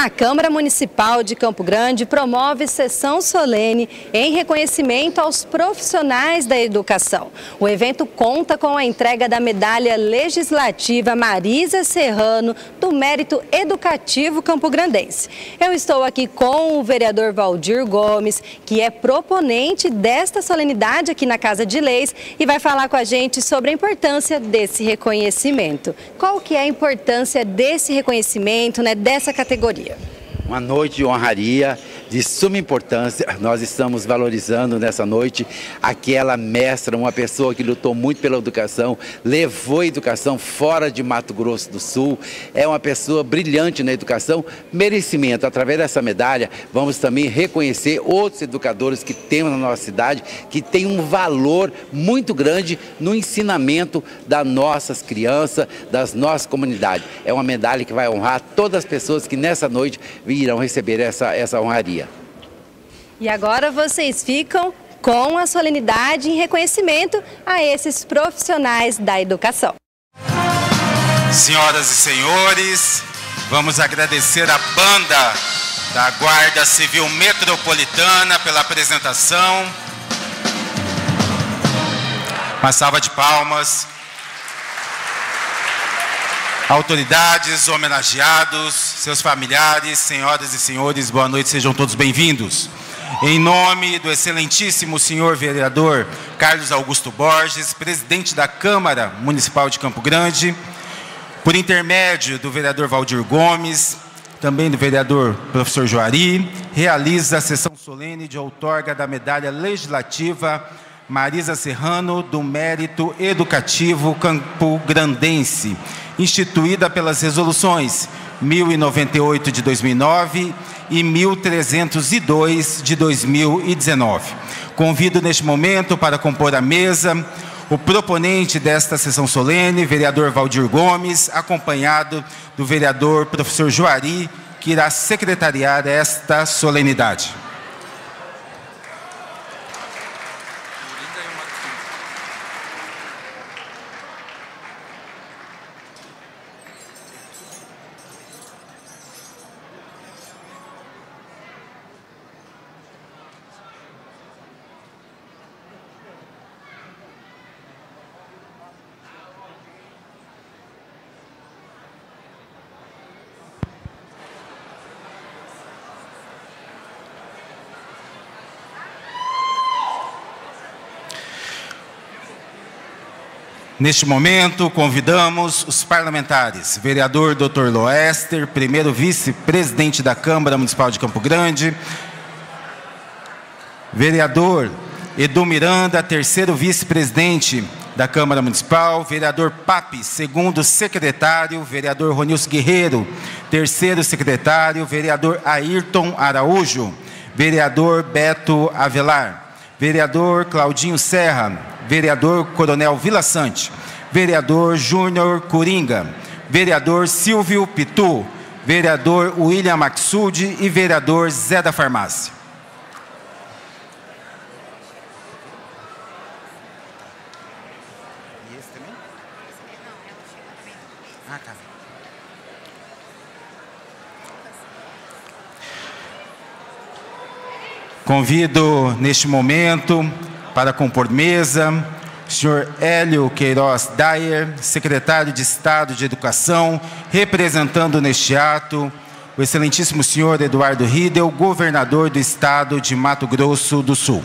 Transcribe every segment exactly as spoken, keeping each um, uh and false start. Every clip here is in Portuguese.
A Câmara Municipal de Campo Grande promove sessão solene em reconhecimento aos profissionais da educação. O evento conta com a entrega da medalha legislativa Marisa Serrano do Mérito Educativo campograndense. Eu estou aqui com o vereador Valdir Gomes, que é proponente desta solenidade aqui na Casa de Leis e vai falar com a gente sobre a importância desse reconhecimento. Qual que é a importância desse reconhecimento, né, dessa categoria? Uma noite de honraria de suma importância. Nós estamos valorizando nessa noite aquela mestra, uma pessoa que lutou muito pela educação, levou a educação fora de Mato Grosso do Sul. É uma pessoa brilhante na educação, merecimento. Através dessa medalha, vamos também reconhecer outros educadores que temos na nossa cidade, que têm um valor muito grande no ensinamento das nossas crianças, das nossas comunidades. É uma medalha que vai honrar todas as pessoas que nessa noite irão receber essa, essa honraria. E agora vocês ficam com a solenidade em reconhecimento a esses profissionais da educação. Senhoras e senhores, vamos agradecer a banda da Guarda Civil Metropolitana pela apresentação. Uma salva de palmas. Autoridades, homenageados, seus familiares, senhoras e senhores, boa noite, sejam todos bem-vindos. Em nome do excelentíssimo senhor vereador Carlos Augusto Borges, presidente da Câmara Municipal de Campo Grande, por intermédio do vereador Valdir Gomes, também do vereador professor Juari, realiza a sessão solene de outorga da medalha legislativa Marisa Serrano do Mérito Educativo Campograndense, instituída pelas resoluções mil e noventa e oito de dois mil e nove e mil trezentos e dois de dois mil e dezenove. Convido neste momento para compor a mesa o proponente desta sessão solene, vereador Valdir Gomes, acompanhado do vereador professor Juari, que irá secretariar esta solenidade. Neste momento, convidamos os parlamentares, vereador doutor Loester, primeiro vice-presidente da Câmara Municipal de Campo Grande, vereador Edu Miranda, terceiro vice-presidente da Câmara Municipal, vereador Papi, segundo secretário, vereador Ronilson Guerreiro, terceiro secretário, vereador Ayrton Araújo, vereador Beto Avelar, vereador Claudinho Serra, vereador Coronel Vila Sante, vereador Júnior Coringa, vereador Silvio Pitu, vereador William Maxud e vereador Zé da Farmácia. E esse também? Ah, tá. Convido neste momento para compor mesa, o senhor Hélio Queiroz Dyer, secretário de Estado de Educação, representando neste ato o excelentíssimo senhor Eduardo Riedel, governador do Estado de Mato Grosso do Sul.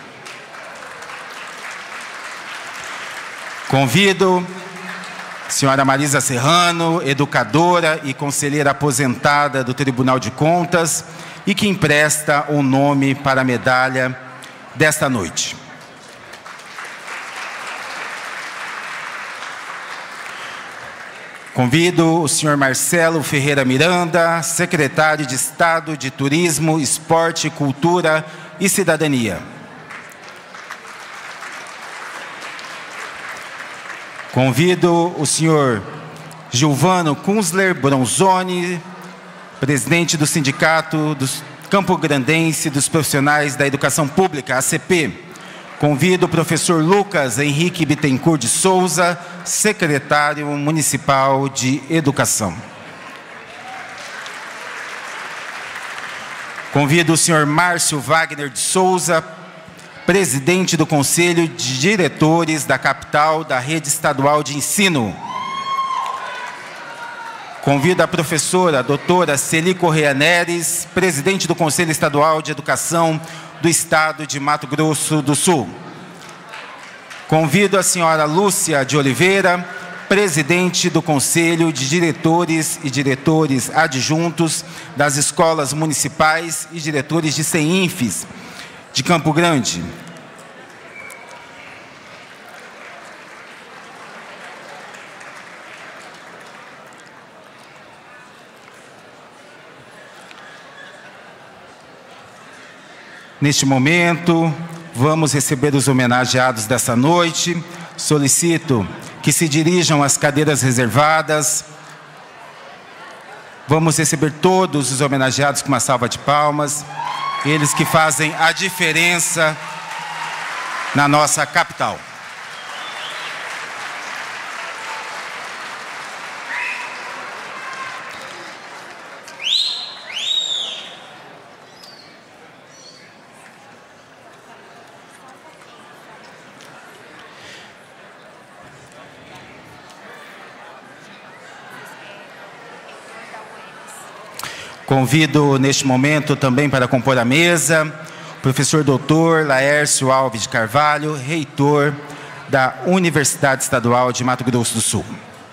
Convido a senhora Marisa Serrano, educadora e conselheira aposentada do Tribunal de Contas e que empresta o nome para a medalha desta noite. Convido o senhor Marcelo Ferreira Miranda, secretário de Estado de Turismo, Esporte, Cultura e Cidadania. Convido o senhor Gilvano Kunzler Bronzoni, presidente do Sindicato dos Campograndense dos Profissionais da Educação Pública, A C P. Convido o professor Lucas Henrique Bittencourt de Souza, secretário municipal de Educação. Convido o senhor Márcio Wagner de Souza, presidente do Conselho de Diretores da capital da Rede Estadual de Ensino. Convido a professora a doutora Celi Correia Neres, presidente do Conselho Estadual de Educação do Estado de Mato Grosso do Sul. Convido a senhora Lúcia de Oliveira, presidente do Conselho de Diretores e Diretores Adjuntos das Escolas Municipais e diretores de CEINFES de Campo Grande. Neste momento, vamos receber os homenageados dessa noite. Solicito que se dirijam às cadeiras reservadas. Vamos receber todos os homenageados com uma salva de palmas. Eles que fazem a diferença na nossa capital. Convido, neste momento, também para compor a mesa, o professor doutor Laércio Alves de Carvalho, reitor da Universidade Estadual de Mato Grosso do Sul.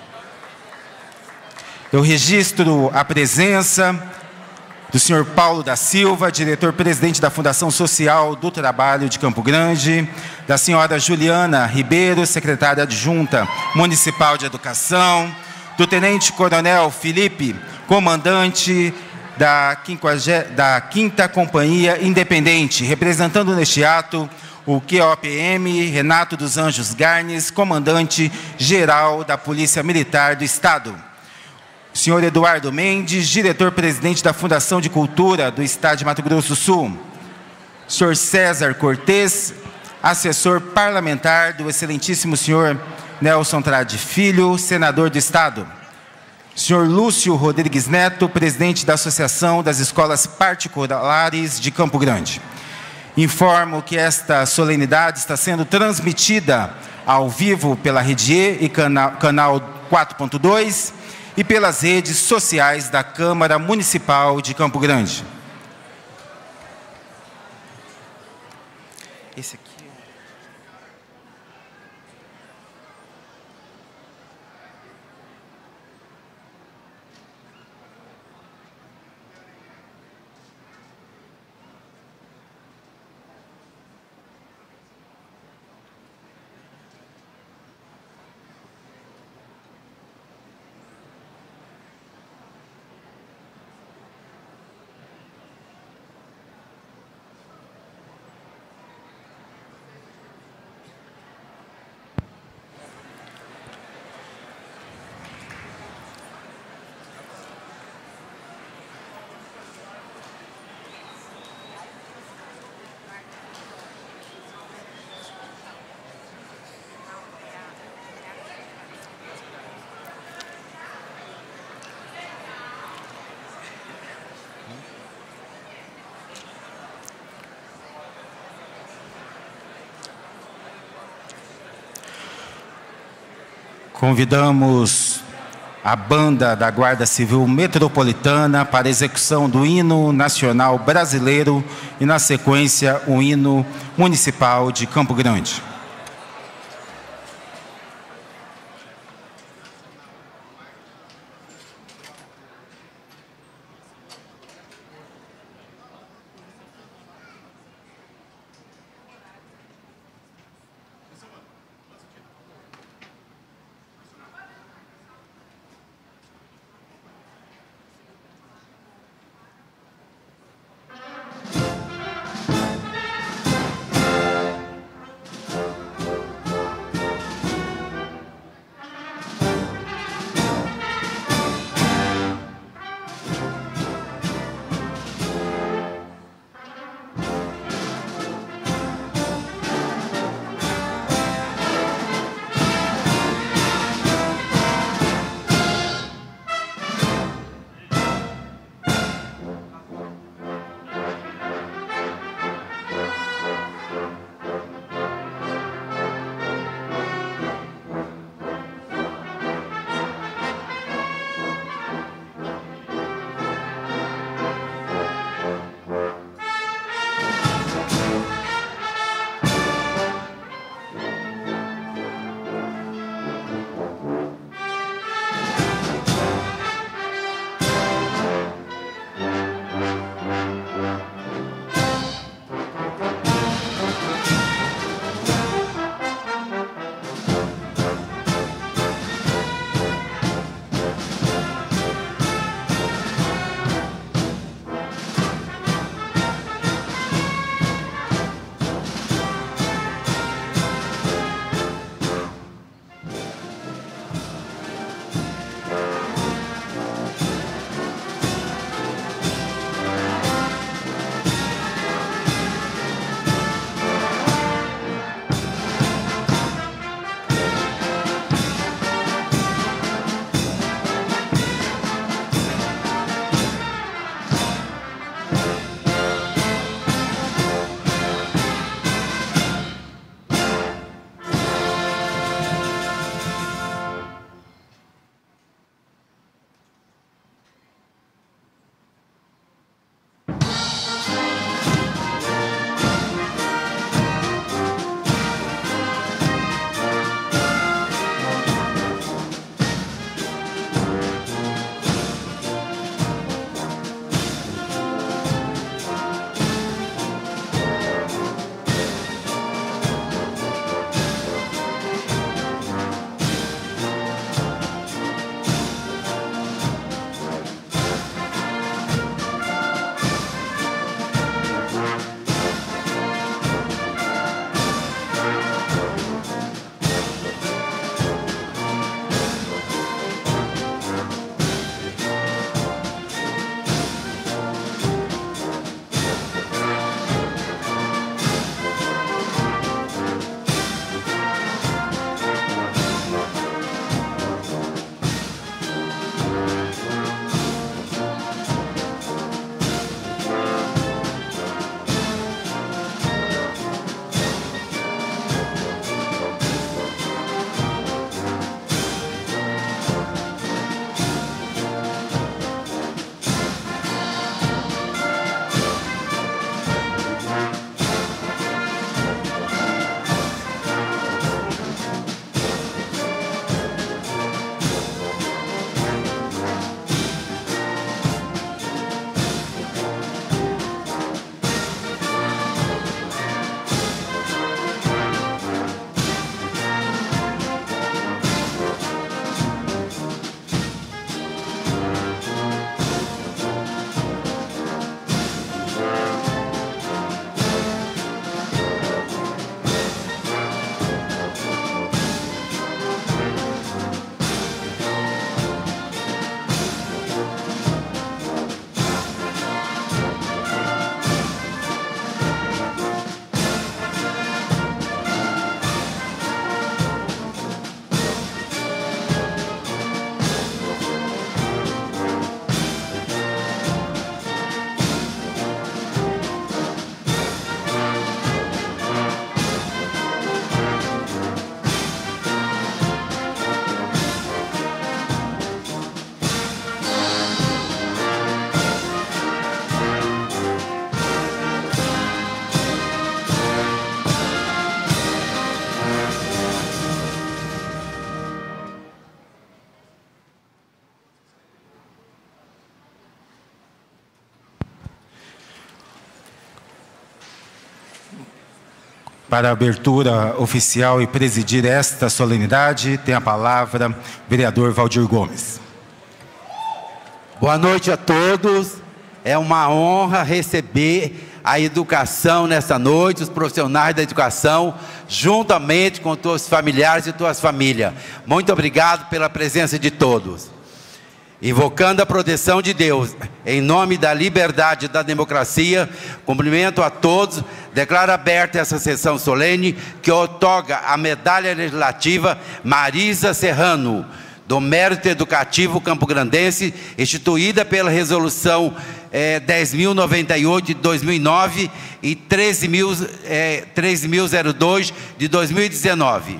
Eu registro a presença do senhor Paulo da Silva, diretor-presidente da Fundação Social do Trabalho de Campo Grande, da senhora Juliana Ribeiro, secretária adjunta municipal de Educação, do tenente-coronel Felipe, comandante Da, da quinta Companhia Independente, representando neste ato o Q O P M, Renato dos Anjos Garnes, comandante-geral da Polícia Militar do Estado. O senhor Eduardo Mendes, diretor-presidente da Fundação de Cultura do Estado de Mato Grosso do Sul. O senhor César Cortes, assessor parlamentar do excelentíssimo senhor Nelson Trade Filho, senador do Estado. senhor Lúcio Rodrigues Neto, presidente da Associação das Escolas Particulares de Campo Grande. Informo que esta solenidade está sendo transmitida ao vivo pela Rede E e canal, canal quatro ponto dois e pelas redes sociais da Câmara Municipal de Campo Grande. Esse aqui. Convidamos a banda da Guarda Civil Metropolitana para a execução do hino nacional brasileiro e, na sequência, o hino municipal de Campo Grande. Para a abertura oficial e presidir esta solenidade, tem a palavra o vereador Valdir Gomes. Boa noite a todos. É uma honra receber a educação nessa noite, os profissionais da educação, juntamente com todos os familiares e tuas famílias. Muito obrigado pela presença de todos. Invocando a proteção de Deus, em nome da liberdade e da democracia, cumprimento a todos, declaro aberta essa sessão solene que outorga a medalha legislativa Marisa Serrano, do Mérito Educativo Campograndense, instituída pela Resolução eh, dez mil e noventa e oito de dois mil e nove e treze mil e dois de dois mil e dezenove.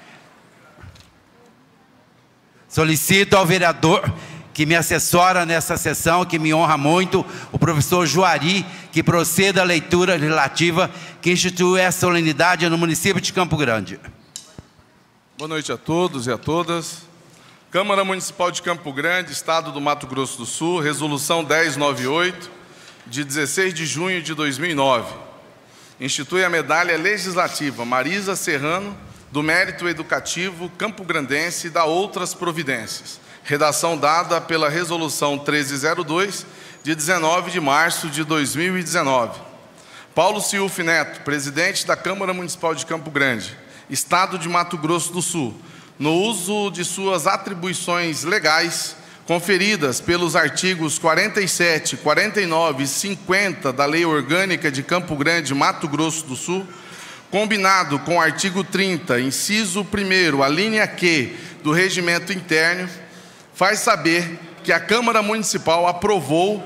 Solicito ao vereador que me assessora nessa sessão, que me honra muito, o professor Juari, que proceda à leitura legislativa que instituiu essa solenidade no município de Campo Grande. Boa noite a todos e a todas. Câmara Municipal de Campo Grande, Estado do Mato Grosso do Sul, Resolução dez noventa e oito, de dezesseis de junho de dois mil e nove. Institui a medalha legislativa Marisa Serrano, do Mérito Educativo Campograndense e da outras providências. Redação dada pela Resolução treze zero dois, de dezenove de março de dois mil e dezenove. Paulo Ciuf Neto, presidente da Câmara Municipal de Campo Grande, Estado de Mato Grosso do Sul, no uso de suas atribuições legais, conferidas pelos artigos quarenta e sete, quarenta e nove e cinquenta da Lei Orgânica de Campo Grande, Mato Grosso do Sul, combinado com o artigo trinta, inciso primeiro, a linha Q do Regimento Interno, faz saber que a Câmara Municipal aprovou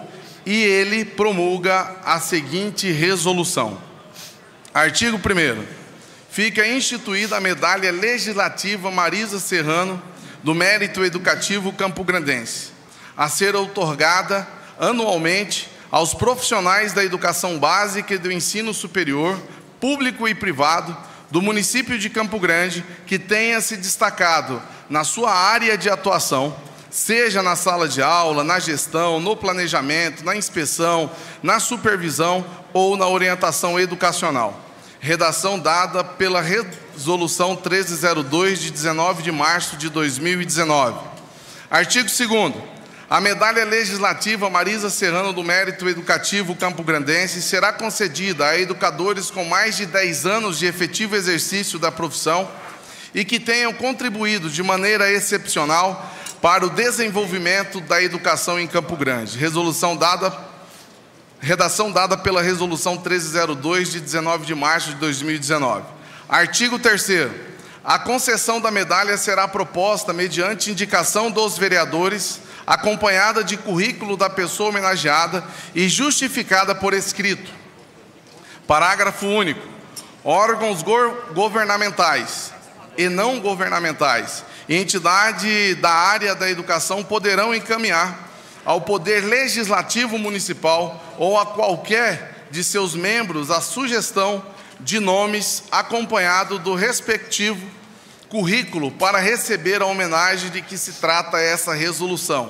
e ele promulga a seguinte resolução. Artigo primeiro. Fica instituída a medalha legislativa Marisa Serrano do Mérito Educativo Campograndense, a ser outorgada anualmente aos profissionais da educação básica e do ensino superior, público e privado, do município de Campo Grande, que tenha se destacado na sua área de atuação, seja na sala de aula, na gestão, no planejamento, na inspeção, na supervisão ou na orientação educacional. Redação dada pela Resolução treze zero dois, de dezenove de março de dois mil e dezenove. Artigo segundo. A medalha legislativa Marisa Serrano do Mérito Educativo Campograndense será concedida a educadores com mais de dez anos de efetivo exercício da profissão e que tenham contribuído de maneira excepcional para o desenvolvimento da educação em Campo Grande. Resolução dada, redação dada pela Resolução treze zero dois, de dezenove de março de dois mil e dezenove. Artigo terceiro. A concessão da medalha será proposta mediante indicação dos vereadores, acompanhada de currículo da pessoa homenageada e justificada por escrito. Parágrafo único. Órgãos governamentais e não governamentais e entidade da área da educação poderão encaminhar ao Poder Legislativo Municipal ou a qualquer de seus membros a sugestão de nomes acompanhado do respectivo currículo para receber a homenagem de que se trata essa resolução.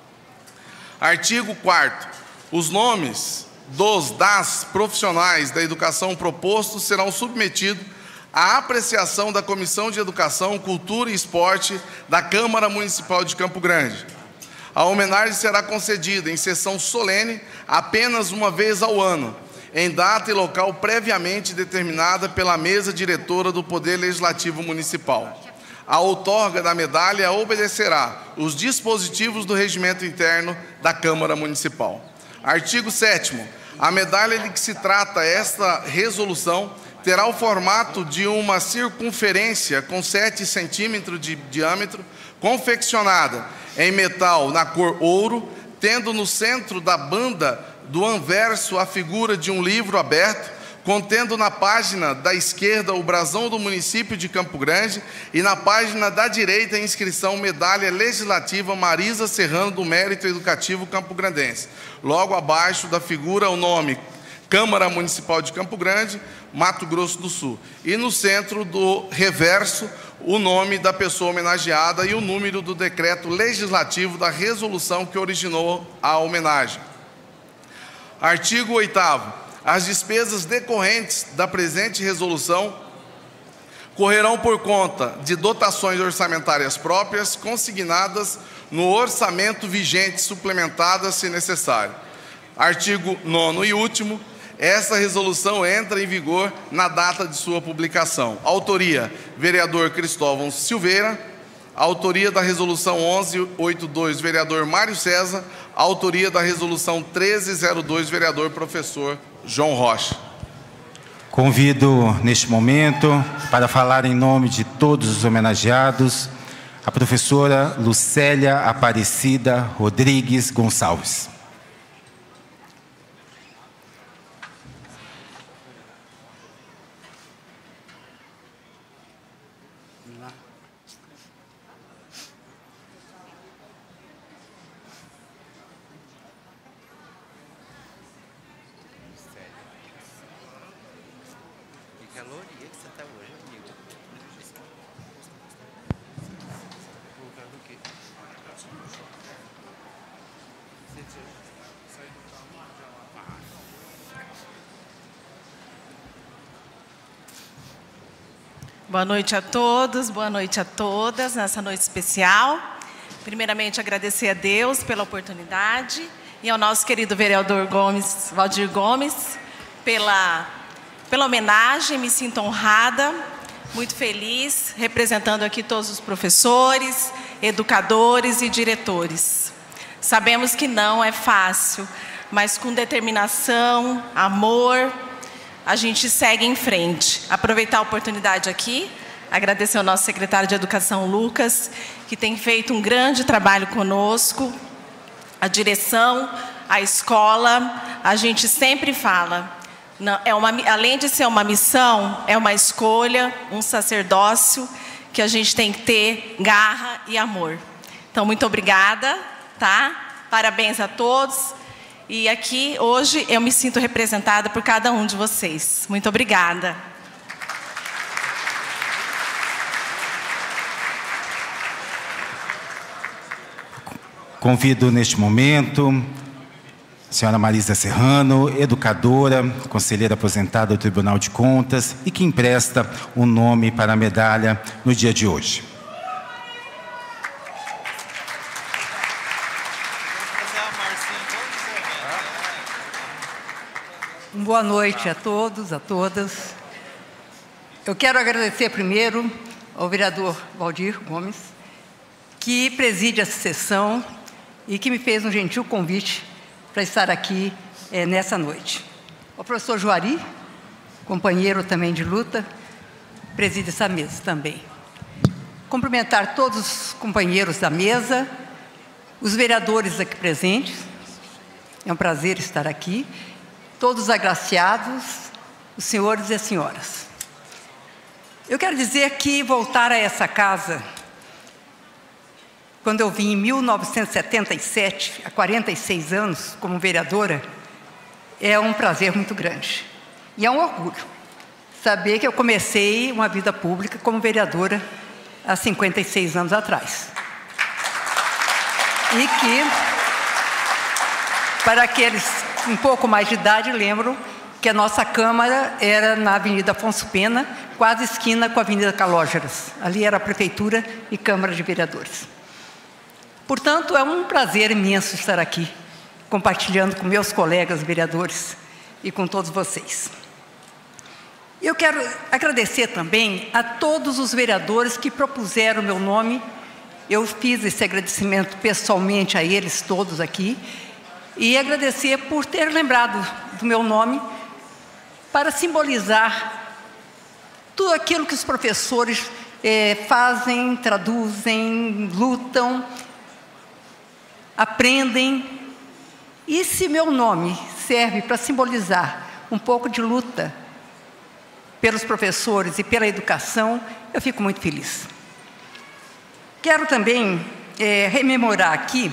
Artigo quarto. Os nomes dos, das profissionais da educação propostos serão submetidos à apreciação da Comissão de Educação, Cultura e Esporte da Câmara Municipal de Campo Grande. A homenagem será concedida em sessão solene apenas uma vez ao ano, em data e local previamente determinada pela mesa diretora do Poder Legislativo Municipal. A outorga da medalha obedecerá os dispositivos do regimento interno da Câmara Municipal. Artigo sétimo. A medalha de que se trata esta resolução terá o formato de uma circunferência com sete centímetros de diâmetro, confeccionada em metal na cor ouro, tendo no centro da banda do anverso a figura de um livro aberto, contendo na página da esquerda o brasão do município de Campo Grande e na página da direita a inscrição Medalha Legislativa Marisa Serrano do Mérito Educativo Campograndense. Logo abaixo da figura o nome Câmara Municipal de Campo Grande, Mato Grosso do Sul. E no centro do reverso o nome da pessoa homenageada e o número do decreto legislativo da resolução que originou a homenagem. Artigo oitavo. As despesas decorrentes da presente resolução correrão por conta de dotações orçamentárias próprias consignadas no orçamento vigente, suplementadas se necessário. Artigo nono e último. Essa resolução entra em vigor na data de sua publicação. Autoria, vereador Cristóvão Silveira. Autoria da resolução onze oitenta e dois, vereador Mário César. Autoria da resolução treze zero dois, vereador professor João Rocha. Convido neste momento para falar em nome de todos os homenageados a professora Lucélia Aparecida Rodrigues Gonçalves. Boa noite a todos, boa noite a todas, nessa noite especial. Primeiramente, agradecer a Deus pela oportunidade e ao nosso querido vereador Gomes, Valdir Gomes, pela, pela homenagem. Me sinto honrada, muito feliz, representando aqui todos os professores, educadores e diretores. Sabemos que não é fácil, mas com determinação, amor, a gente segue em frente. Aproveitar a oportunidade aqui, agradecer ao nosso secretário de Educação, Lucas, que tem feito um grande trabalho conosco, a direção, a escola, a gente sempre fala, não, é uma, além de ser uma missão, é uma escolha, um sacerdócio que a gente tem que ter garra e amor. Então, muito obrigada, tá? Parabéns a todos. E aqui, hoje, eu me sinto representada por cada um de vocês. Muito obrigada. Convido neste momento a senhora Marisa Serrano, educadora, conselheira aposentada do Tribunal de Contas e que empresta o nome para a medalha no dia de hoje. Boa noite a todos, a todas. Eu quero agradecer primeiro ao vereador Valdir Gomes, que preside essa sessão e que me fez um gentil convite para estar aqui é, nessa noite. O professor Juari, companheiro também de luta, preside essa mesa também. Cumprimentar todos os companheiros da mesa, os vereadores aqui presentes, é um prazer estar aqui, todos os agraciados, os senhores e as senhoras. Eu quero dizer que voltar a essa casa, quando eu vim em mil novecentos e setenta e sete, há quarenta e seis anos, como vereadora, é um prazer muito grande. E é um orgulho saber que eu comecei uma vida pública como vereadora há cinquenta e seis anos atrás. E que, para aqueles com um pouco mais de idade, lembram que a nossa Câmara era na Avenida Afonso Pena, quase esquina com a Avenida Calógeras. Ali era a Prefeitura e Câmara de Vereadores. Portanto, é um prazer imenso estar aqui, compartilhando com meus colegas vereadores e com todos vocês. Eu quero agradecer também a todos os vereadores que propuseram o meu nome. Eu fiz esse agradecimento pessoalmente a eles todos aqui e agradecer por ter lembrado do meu nome para simbolizar tudo aquilo que os professores eh, fazem, traduzem, lutam, aprendem. E se meu nome serve para simbolizar um pouco de luta pelos professores e pela educação, eu fico muito feliz. Quero também é, rememorar aqui,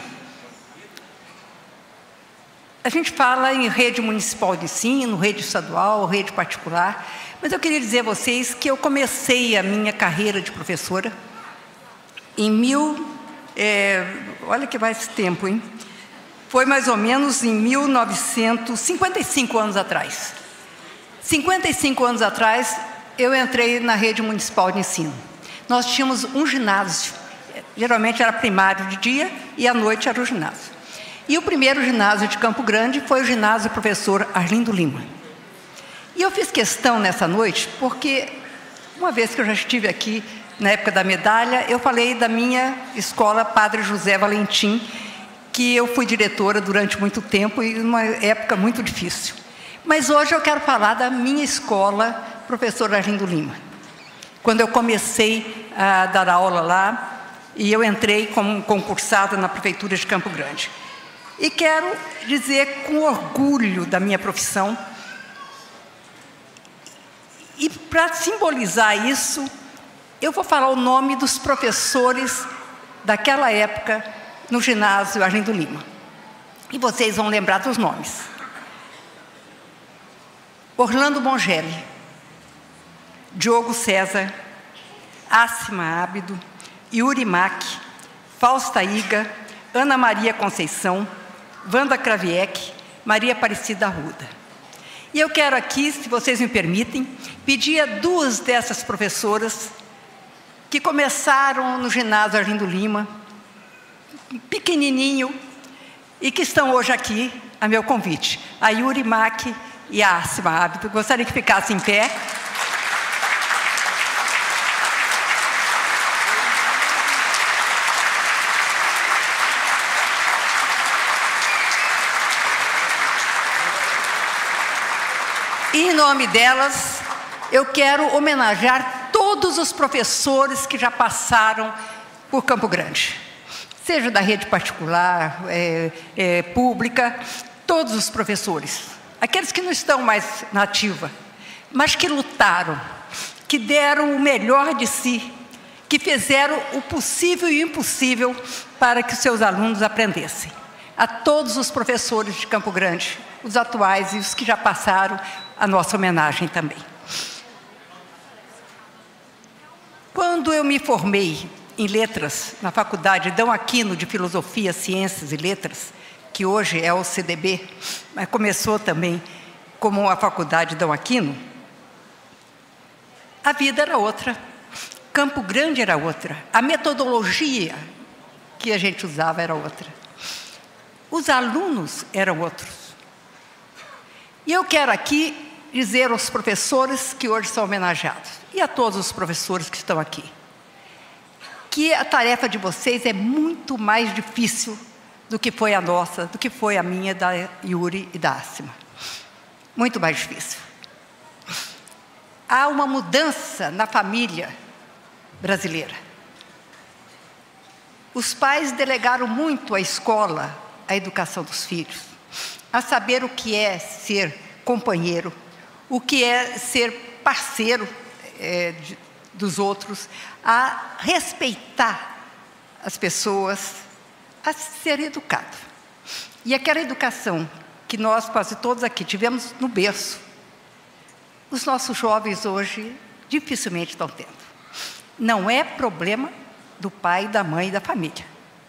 a gente fala em rede municipal de ensino, rede estadual, rede particular, mas eu queria dizer a vocês que eu comecei a minha carreira de professora em mil... É, olha que vai esse tempo, hein? Foi mais ou menos em mil novecentos, cinquenta e cinco anos atrás. cinquenta e cinco anos atrás, eu entrei na rede municipal de ensino. Nós tínhamos um ginásio, geralmente era primário de dia e à noite era o ginásio. E o primeiro ginásio de Campo Grande foi o ginásio professor Arlindo Lima. E eu fiz questão nessa noite, porque uma vez que eu já estive aqui, na época da medalha, eu falei da minha escola Padre José Valentim, que eu fui diretora durante muito tempo e numa época muito difícil. Mas hoje eu quero falar da minha escola, professor Arlindo Lima. Quando eu comecei a dar aula lá, e eu entrei como concursada na Prefeitura de Campo Grande. E quero dizer com orgulho da minha profissão, e para simbolizar isso, eu vou falar o nome dos professores daquela época no ginásio Arlindo Lima. E vocês vão lembrar dos nomes. Orlando Mongelli, Diogo César, Ácima Ábido, Yuri Mack, Fausta Iga, Ana Maria Conceição, Wanda Kraviec, Maria Aparecida Arruda. E eu quero aqui, se vocês me permitem, pedir a duas dessas professoras que começaram no ginásio Arlindo Lima, pequenininho, e que estão hoje aqui a meu convite, a Yuri Mack e a Ácima Ábido. Gostaria que ficassem em pé. E, em nome delas, eu quero homenagear todos os professores que já passaram por Campo Grande, seja da rede particular, é, é, pública, todos os professores, aqueles que não estão mais na ativa, mas que lutaram, que deram o melhor de si, que fizeram o possível e o impossível para que os seus alunos aprendessem. A todos os professores de Campo Grande, os atuais e os que já passaram, a nossa homenagem também. Quando eu me formei em letras na Faculdade Dom Aquino de Filosofia, Ciências e Letras, que hoje é o C D B, mas começou também como a Faculdade Dom Aquino, a vida era outra, Campo Grande era outra, a metodologia que a gente usava era outra, os alunos eram outros. E eu quero aqui dizer aos professores que hoje são homenageados, e a todos os professores que estão aqui, que a tarefa de vocês é muito mais difícil do que foi a nossa, do que foi a minha, da Yuri e da Asma. Muito mais difícil. Há uma mudança na família brasileira. Os pais delegaram muito à escola a educação dos filhos, a saber o que é ser companheiro, o que é ser parceiro é, de, dos outros, a respeitar as pessoas, a ser educado. E aquela educação que nós quase todos aqui tivemos no berço, os nossos jovens hoje dificilmente estão tendo. Não é problema do pai, da mãe e da família.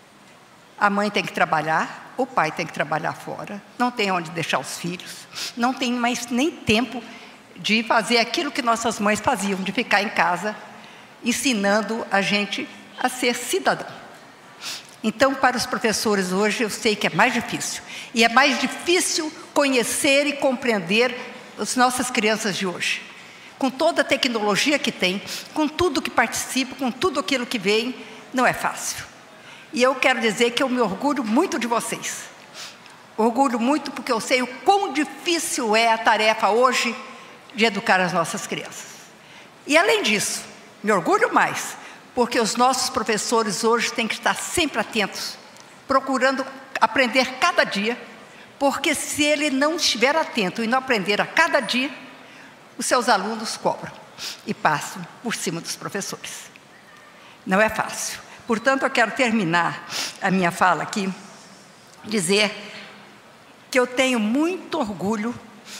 A mãe tem que trabalhar, o pai tem que trabalhar fora, não tem onde deixar os filhos, não tem mais nem tempo de fazer aquilo que nossas mães faziam, de ficar em casa, ensinando a gente a ser cidadão. Então, para os professores hoje, eu sei que é mais difícil. E é mais difícil conhecer e compreender as nossas crianças de hoje. Com toda a tecnologia que tem, com tudo que participa, com tudo aquilo que vem, não é fácil. E eu quero dizer que eu me orgulho muito de vocês. Orgulho muito porque eu sei o quão difícil é a tarefa hoje de educar as nossas crianças. E além disso, me orgulho mais, porque os nossos professores hoje têm que estar sempre atentos, procurando aprender cada dia, porque se ele não estiver atento e não aprender a cada dia, os seus alunos cobram e passam por cima dos professores. Não é fácil. Portanto, eu quero terminar a minha fala aqui, dizer que eu tenho muito orgulho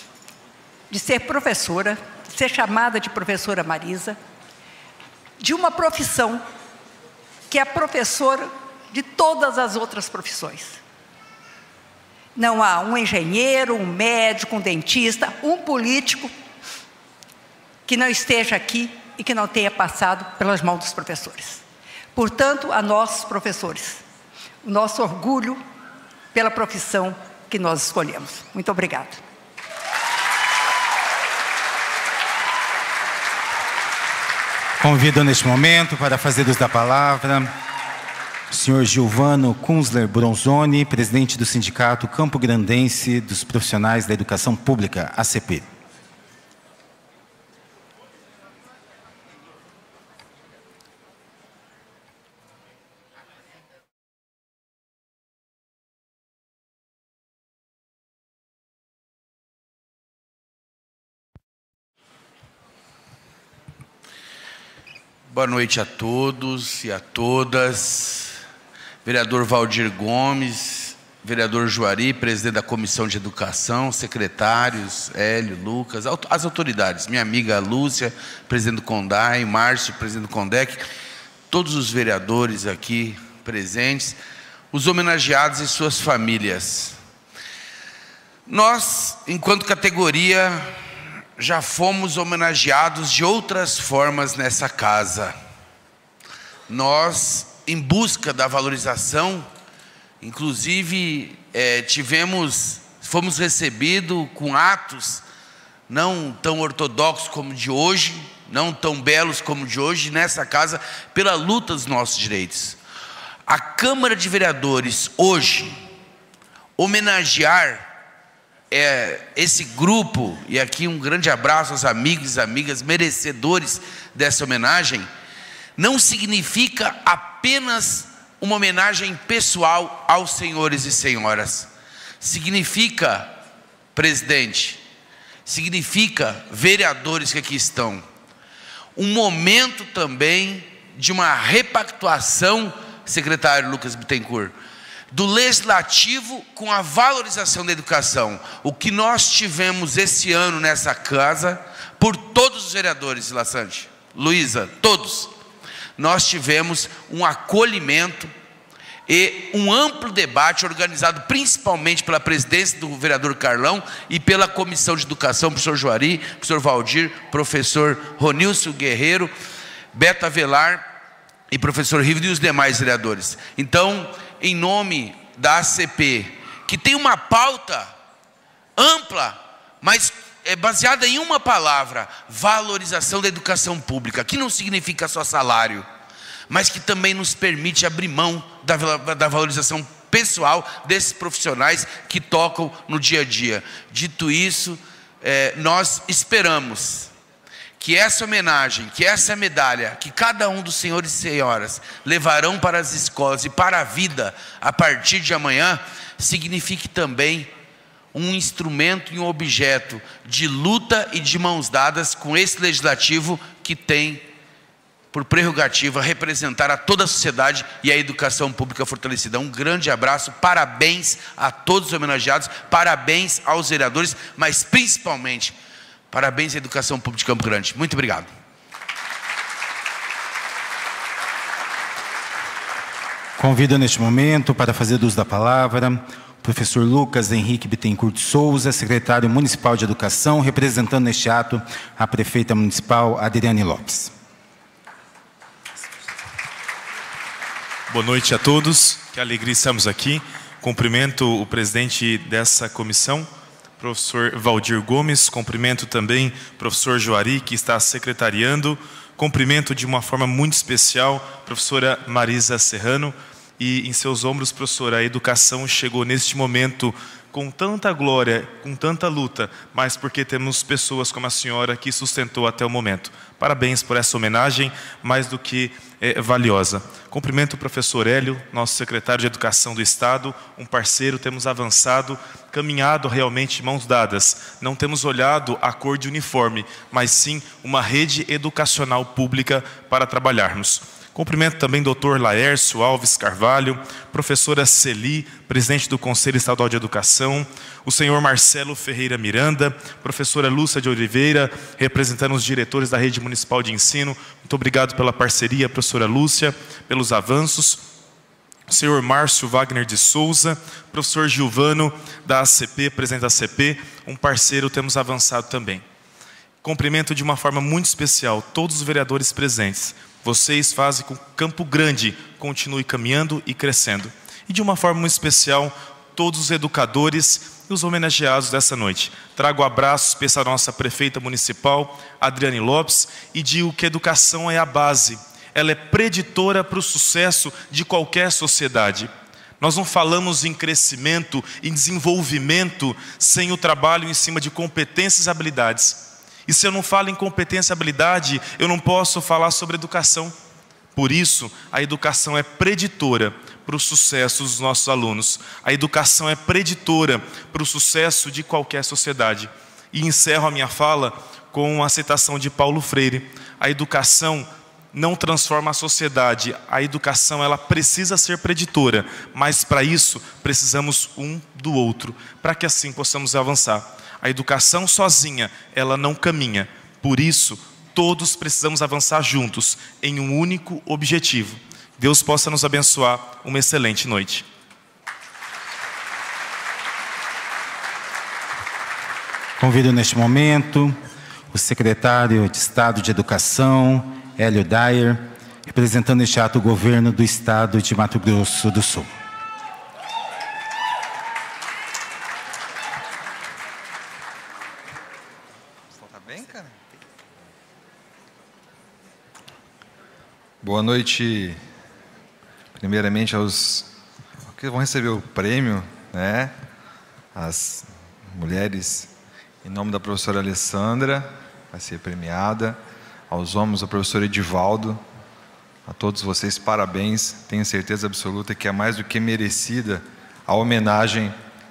de ser professora, de ser chamada de professora Marisa, de uma profissão que é professora de todas as outras profissões. Não há um engenheiro, um médico, um dentista, um político que não esteja aqui e que não tenha passado pelas mãos dos professores. Portanto, a nós, professores, o nosso orgulho pela profissão que nós escolhemos. Muito obrigada. Convido neste momento para fazer uso da palavra o senhor Gilvano Kunzler Bronzoni, presidente do Sindicato Campo Grandense dos Profissionais da Educação Pública, A C P. Boa noite a todos e a todas. Vereador Valdir Gomes, vereador Juari, presidente da Comissão de Educação, secretários, Hélio, Lucas, as autoridades, minha amiga Lúcia, presidente do CONDAI, Márcio, presidente do CONDEC, todos os vereadores aqui presentes, os homenageados e suas famílias. Nós, enquanto categoria, já fomos homenageados de outras formas nessa casa. Nós, em busca da valorização, inclusive é, tivemos, fomos recebidos com atos não tão ortodoxos como de hoje, não tão belos como de hoje, nessa casa, pela luta dos nossos direitos. A Câmara de Vereadores, hoje, homenagear É, esse grupo, e aqui um grande abraço aos amigos e amigas merecedores dessa homenagem, não significa apenas uma homenagem pessoal aos senhores e senhoras. significa, presidente, significa vereadores que aqui estão, um momento também de uma repactuação, secretário Lucas Bittencourt, do legislativo com a valorização da educação. O que nós tivemos esse ano nessa casa, por todos os vereadores, Lassante, Luísa, todos, nós tivemos um acolhimento e um amplo debate organizado principalmente pela presidência do vereador Carlão e pela Comissão de Educação, professor Juari, professor Valdir, professor Ronilson Guerreiro, Beto Avelar e professor Rivo e os demais vereadores. Então, em nome da A C P, que tem uma pauta ampla, mas é baseada em uma palavra: valorização da educação pública, que não significa só salário, mas que também nos permite abrir mão da, da valorização pessoal desses profissionais que tocam no dia a dia. Dito isso, é, nós esperamos que essa homenagem, que essa medalha, que cada um dos senhores e senhoras levarão para as escolas e para a vida a partir de amanhã, signifique também um instrumento e um objeto de luta e de mãos dadas com esse legislativo que tem por prerrogativa representar a toda a sociedade e a educação pública fortalecida. Um grande abraço, parabéns a todos os homenageados, parabéns aos vereadores, mas principalmente parabéns à educação pública de Campo Grande. Muito obrigado. Convido neste momento para fazer uso da palavra o professor Lucas Henrique Bittencourt de Souza, secretário municipal de educação, representando neste ato a prefeita municipal Adriane Lopes. Boa noite a todos, que alegria estamos aqui. Cumprimento o presidente dessa comissão, professor Valdir Gomes, cumprimento também o professor Juari, que está secretariando, cumprimento de uma forma muito especial a professora Marisa Serrano, e em seus ombros, professora, a educação chegou neste momento com tanta glória, com tanta luta, mas porque temos pessoas como a senhora que sustentou até o momento. Parabéns por essa homenagem, mais do que é, valiosa. Cumprimento o professor Hélio, nosso secretário de Educação do Estado, um parceiro, temos avançado, caminhado realmente mãos dadas. Não temos olhado a cor de uniforme, mas sim uma rede educacional pública para trabalharmos. Cumprimento também o doutor Laércio Alves Carvalho, professora Celi, presidente do Conselho Estadual de Educação, o senhor Marcelo Ferreira Miranda, professora Lúcia de Oliveira, representando os diretores da Rede Municipal de Ensino. Muito obrigado pela parceria, professora Lúcia, pelos avanços. O senhor Márcio Wagner de Souza, professor Gilvano, da A C P, presidente da A C P, um parceiro, temos avançado também. Cumprimento de uma forma muito especial todos os vereadores presentes. Vocês fazem com que Campo Grande continue caminhando e crescendo. E de uma forma muito especial, todos os educadores e os homenageados dessa noite. Trago abraços para a nossa prefeita municipal, Adriane Lopes, e digo que a educação é a base. Ela é preditora para o sucesso de qualquer sociedade. Nós não falamos em crescimento, em desenvolvimento, sem o trabalho em cima de competências e habilidades. E se eu não falo em competência e habilidade, eu não posso falar sobre educação. Por isso, a educação é preditora para o sucesso dos nossos alunos. A educação é preditora para o sucesso de qualquer sociedade. E encerro a minha fala com a citação de Paulo Freire. A educação não transforma a sociedade. A educação, ela precisa ser preditora. Mas para isso, precisamos um do outro, para que assim possamos avançar. A educação sozinha, ela não caminha. Por isso, todos precisamos avançar juntos em um único objetivo. Deus possa nos abençoar. Uma excelente noite. Convido neste momento o secretário de Estado de Educação, Hélio Dyer, representando este ato o governo do Estado de Mato Grosso do Sul. Boa noite, primeiramente aos que vão receber o prêmio, né? As mulheres, em nome da professora Alessandra, vai ser premiada, aos homens, o professor Edivaldo, a todos vocês, parabéns, tenho certeza absoluta que é mais do que merecida a homenagem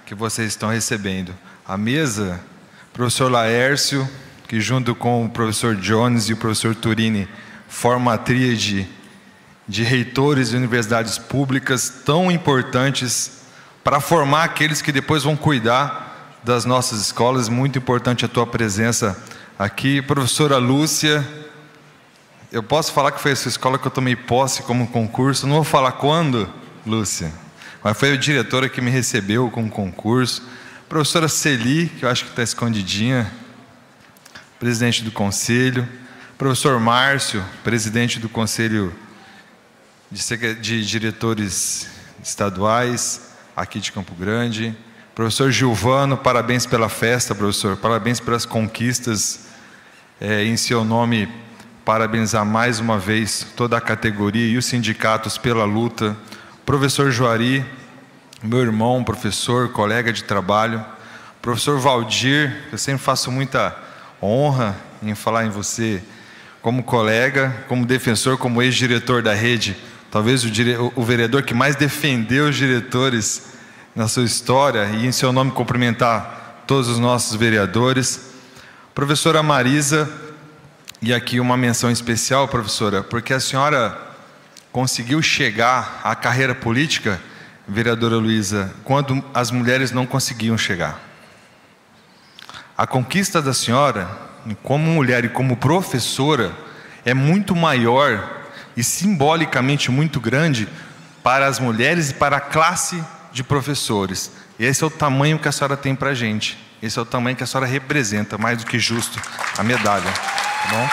que vocês estão recebendo. A mesa, professor Laércio, que junto com o professor Jones e o professor Turini forma a tríade de reitores de universidades públicas tão importantes para formar aqueles que depois vão cuidar das nossas escolas. Muito importante a tua presença aqui. Professora Lúcia, eu posso falar que foi essa escola que eu tomei posse como concurso, não vou falar quando, Lúcia, mas foi a diretora que me recebeu com o concurso. Professora Celi, que eu acho que está escondidinha, presidente do conselho. Professor Márcio, presidente do conselho de, de diretores estaduais aqui de Campo Grande. Professor Gilvano, parabéns pela festa, professor, parabéns pelas conquistas. É, em seu nome, parabenizar mais uma vez toda a categoria e os sindicatos pela luta. Professor Juari, meu irmão, professor, colega de trabalho. Professor Valdir, eu sempre faço muita honra em falar em você como colega, como defensor, como ex-diretor da rede, talvez o, dire... o vereador que mais defendeu os diretores na sua história, e em seu nome cumprimentar todos os nossos vereadores. Professora Marisa, e aqui uma menção especial, professora, porque a senhora conseguiu chegar à carreira política, vereadora Luísa, quando as mulheres não conseguiam chegar. A conquista da senhora, como mulher e como professora, é muito maior e simbolicamente muito grande para as mulheres e para a classe de professores. E esse é o tamanho que a senhora tem para a gente. Esse é o tamanho que a senhora representa, mais do que justo, a medalha. Tá bom?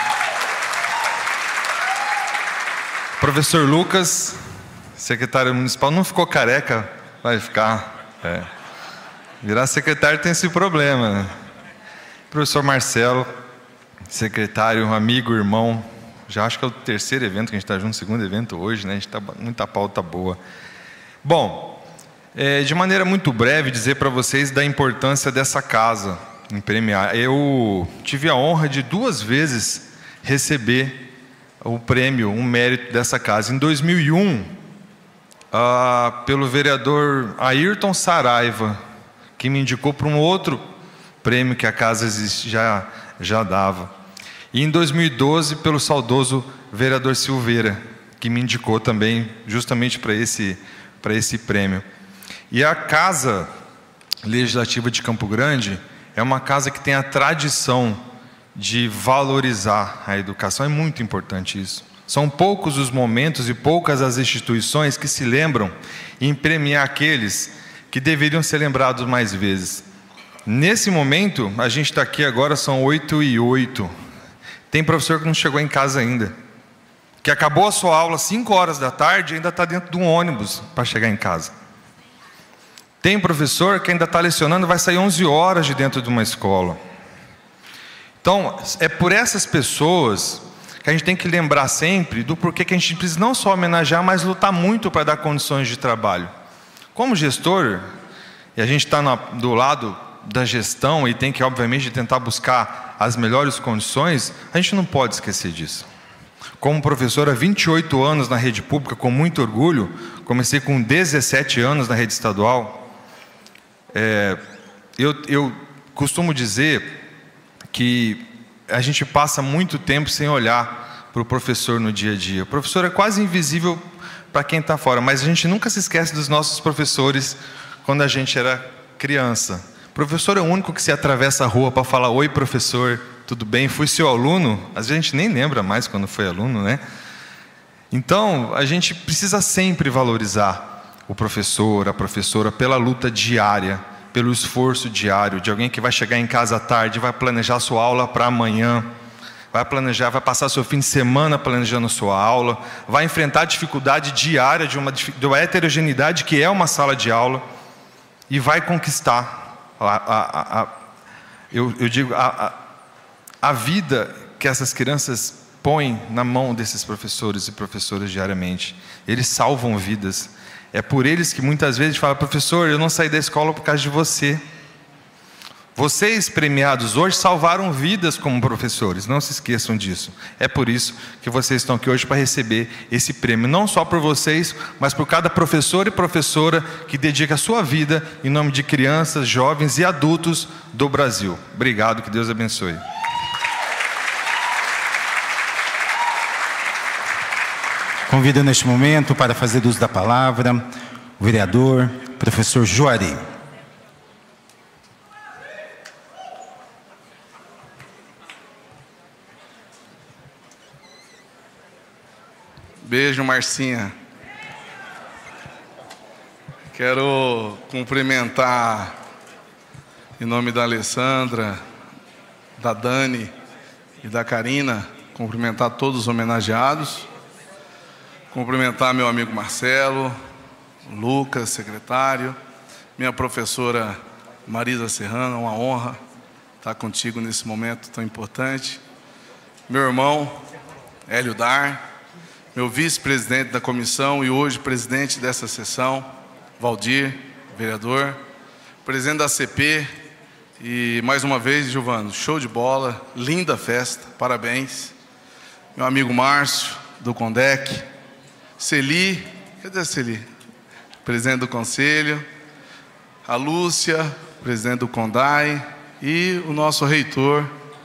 Professor Lucas, secretário municipal, não ficou careca? Vai ficar. É. Virar secretário tem esse problema, né? Professor Marcelo, secretário, amigo, irmão, já acho que é o terceiro evento que a gente está junto, segundo evento hoje, né? A gente está muita pauta boa. Bom, é, de maneira muito breve, dizer para vocês da importância dessa casa em premiar. Eu tive a honra de duas vezes receber o prêmio, um mérito dessa casa. Em dois mil e um, ah, pelo vereador Ayrton Saraiva, que me indicou para um outro prêmio que a casa já, já dava. E em dois mil e doze, pelo saudoso vereador Silveira, que me indicou também justamente para esse, para esse prêmio. E a Casa Legislativa de Campo Grande é uma casa que tem a tradição de valorizar a educação. É muito importante isso. São poucos os momentos e poucas as instituições que se lembram em premiar aqueles que deveriam ser lembrados mais vezes. Nesse momento, a gente está aqui agora, são oito e oito. Tem professor que não chegou em casa ainda, que acabou a sua aula às cinco horas da tarde e ainda está dentro de um ônibus para chegar em casa. Tem professor que ainda está lecionando, vai sair onze horas de dentro de uma escola. Então, é por essas pessoas que a gente tem que lembrar sempre do porquê que a gente precisa não só homenagear, mas lutar muito para dar condições de trabalho. Como gestor, e a gente está do lado da gestão e tem que, obviamente, tentar buscar as melhores condições, a gente não pode esquecer disso. Como professor há vinte e oito anos na rede pública, com muito orgulho, comecei com dezessete anos na rede estadual, é, eu, eu costumo dizer que a gente passa muito tempo sem olhar para o professor no dia a dia. O professor é quase invisível para quem está fora, mas a gente nunca se esquece dos nossos professores quando a gente era criança. O professor é o único que se atravessa a rua para falar: oi, professor, tudo bem? Fui seu aluno? Às vezes a gente nem lembra mais quando foi aluno, né? Então, a gente precisa sempre valorizar o professor, a professora, pela luta diária, pelo esforço diário, de alguém que vai chegar em casa à tarde, vai planejar sua aula para amanhã, vai planejar, vai passar seu fim de semana planejando sua aula, vai enfrentar a dificuldade diária de uma, de uma heterogeneidade que é uma sala de aula, e vai conquistar A, a, a, eu, eu digo, a, a, a vida que essas crianças põem na mão desses professores e professoras diariamente. Eles salvam vidas. É por eles que muitas vezes fala: professor, eu não saí da escola por causa de você. Vocês, premiados hoje, salvaram vidas como professores, não se esqueçam disso. É por isso que vocês estão aqui hoje para receber esse prêmio, não só por vocês, mas por cada professor e professora que dedica a sua vida em nome de crianças, jovens e adultos do Brasil. Obrigado, que Deus abençoe. Convido neste momento para fazer uso da palavra o vereador, professor Juari. Beijo, Marcinha. Quero cumprimentar, em nome da Alessandra, da Dani e da Karina, cumprimentar todos os homenageados, cumprimentar meu amigo Marcelo, Lucas, secretário, minha professora Marisa Serrano, uma honra estar contigo nesse momento tão importante, meu irmão Hélio Dar, meu vice-presidente da comissão e hoje presidente dessa sessão, Valdir, vereador, presidente da C P, e mais uma vez, Giovano, show de bola, linda festa, parabéns. Meu amigo Márcio, do Condec, Celi, cadê a Celi? Presidente do Conselho, a Lúcia, presidente do Condai, e o nosso reitor,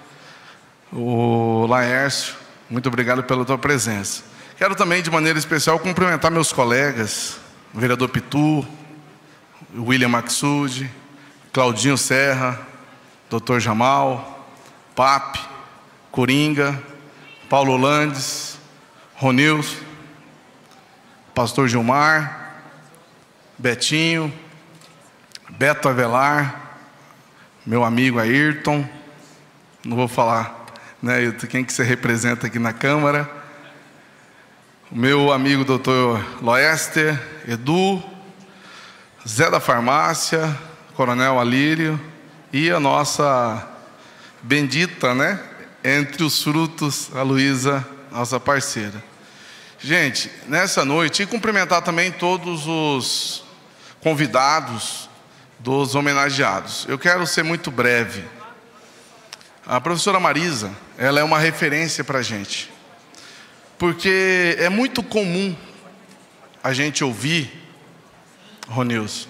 o Laércio, muito obrigado pela tua presença. Quero também, de maneira especial, cumprimentar meus colegas, o vereador Pitu, o William Maxud, Claudinho Serra, doutor Jamal, Pape, Coringa, Paulo Landes, Ronilson, pastor Gilmar, Betinho, Beto Avelar, meu amigo Ayrton, não vou falar, né, quem que você representa aqui na Câmara, o meu amigo doutor Loester, Edu, Zé da Farmácia, Coronel Alírio e a nossa bendita, né, entre os frutos, a Luísa, nossa parceira. Gente, nessa noite, e cumprimentar também todos os convidados dos homenageados. Eu quero ser muito breve. A professora Marisa, ela é uma referência para a gente. Porque é muito comum a gente ouvir, Ronilson,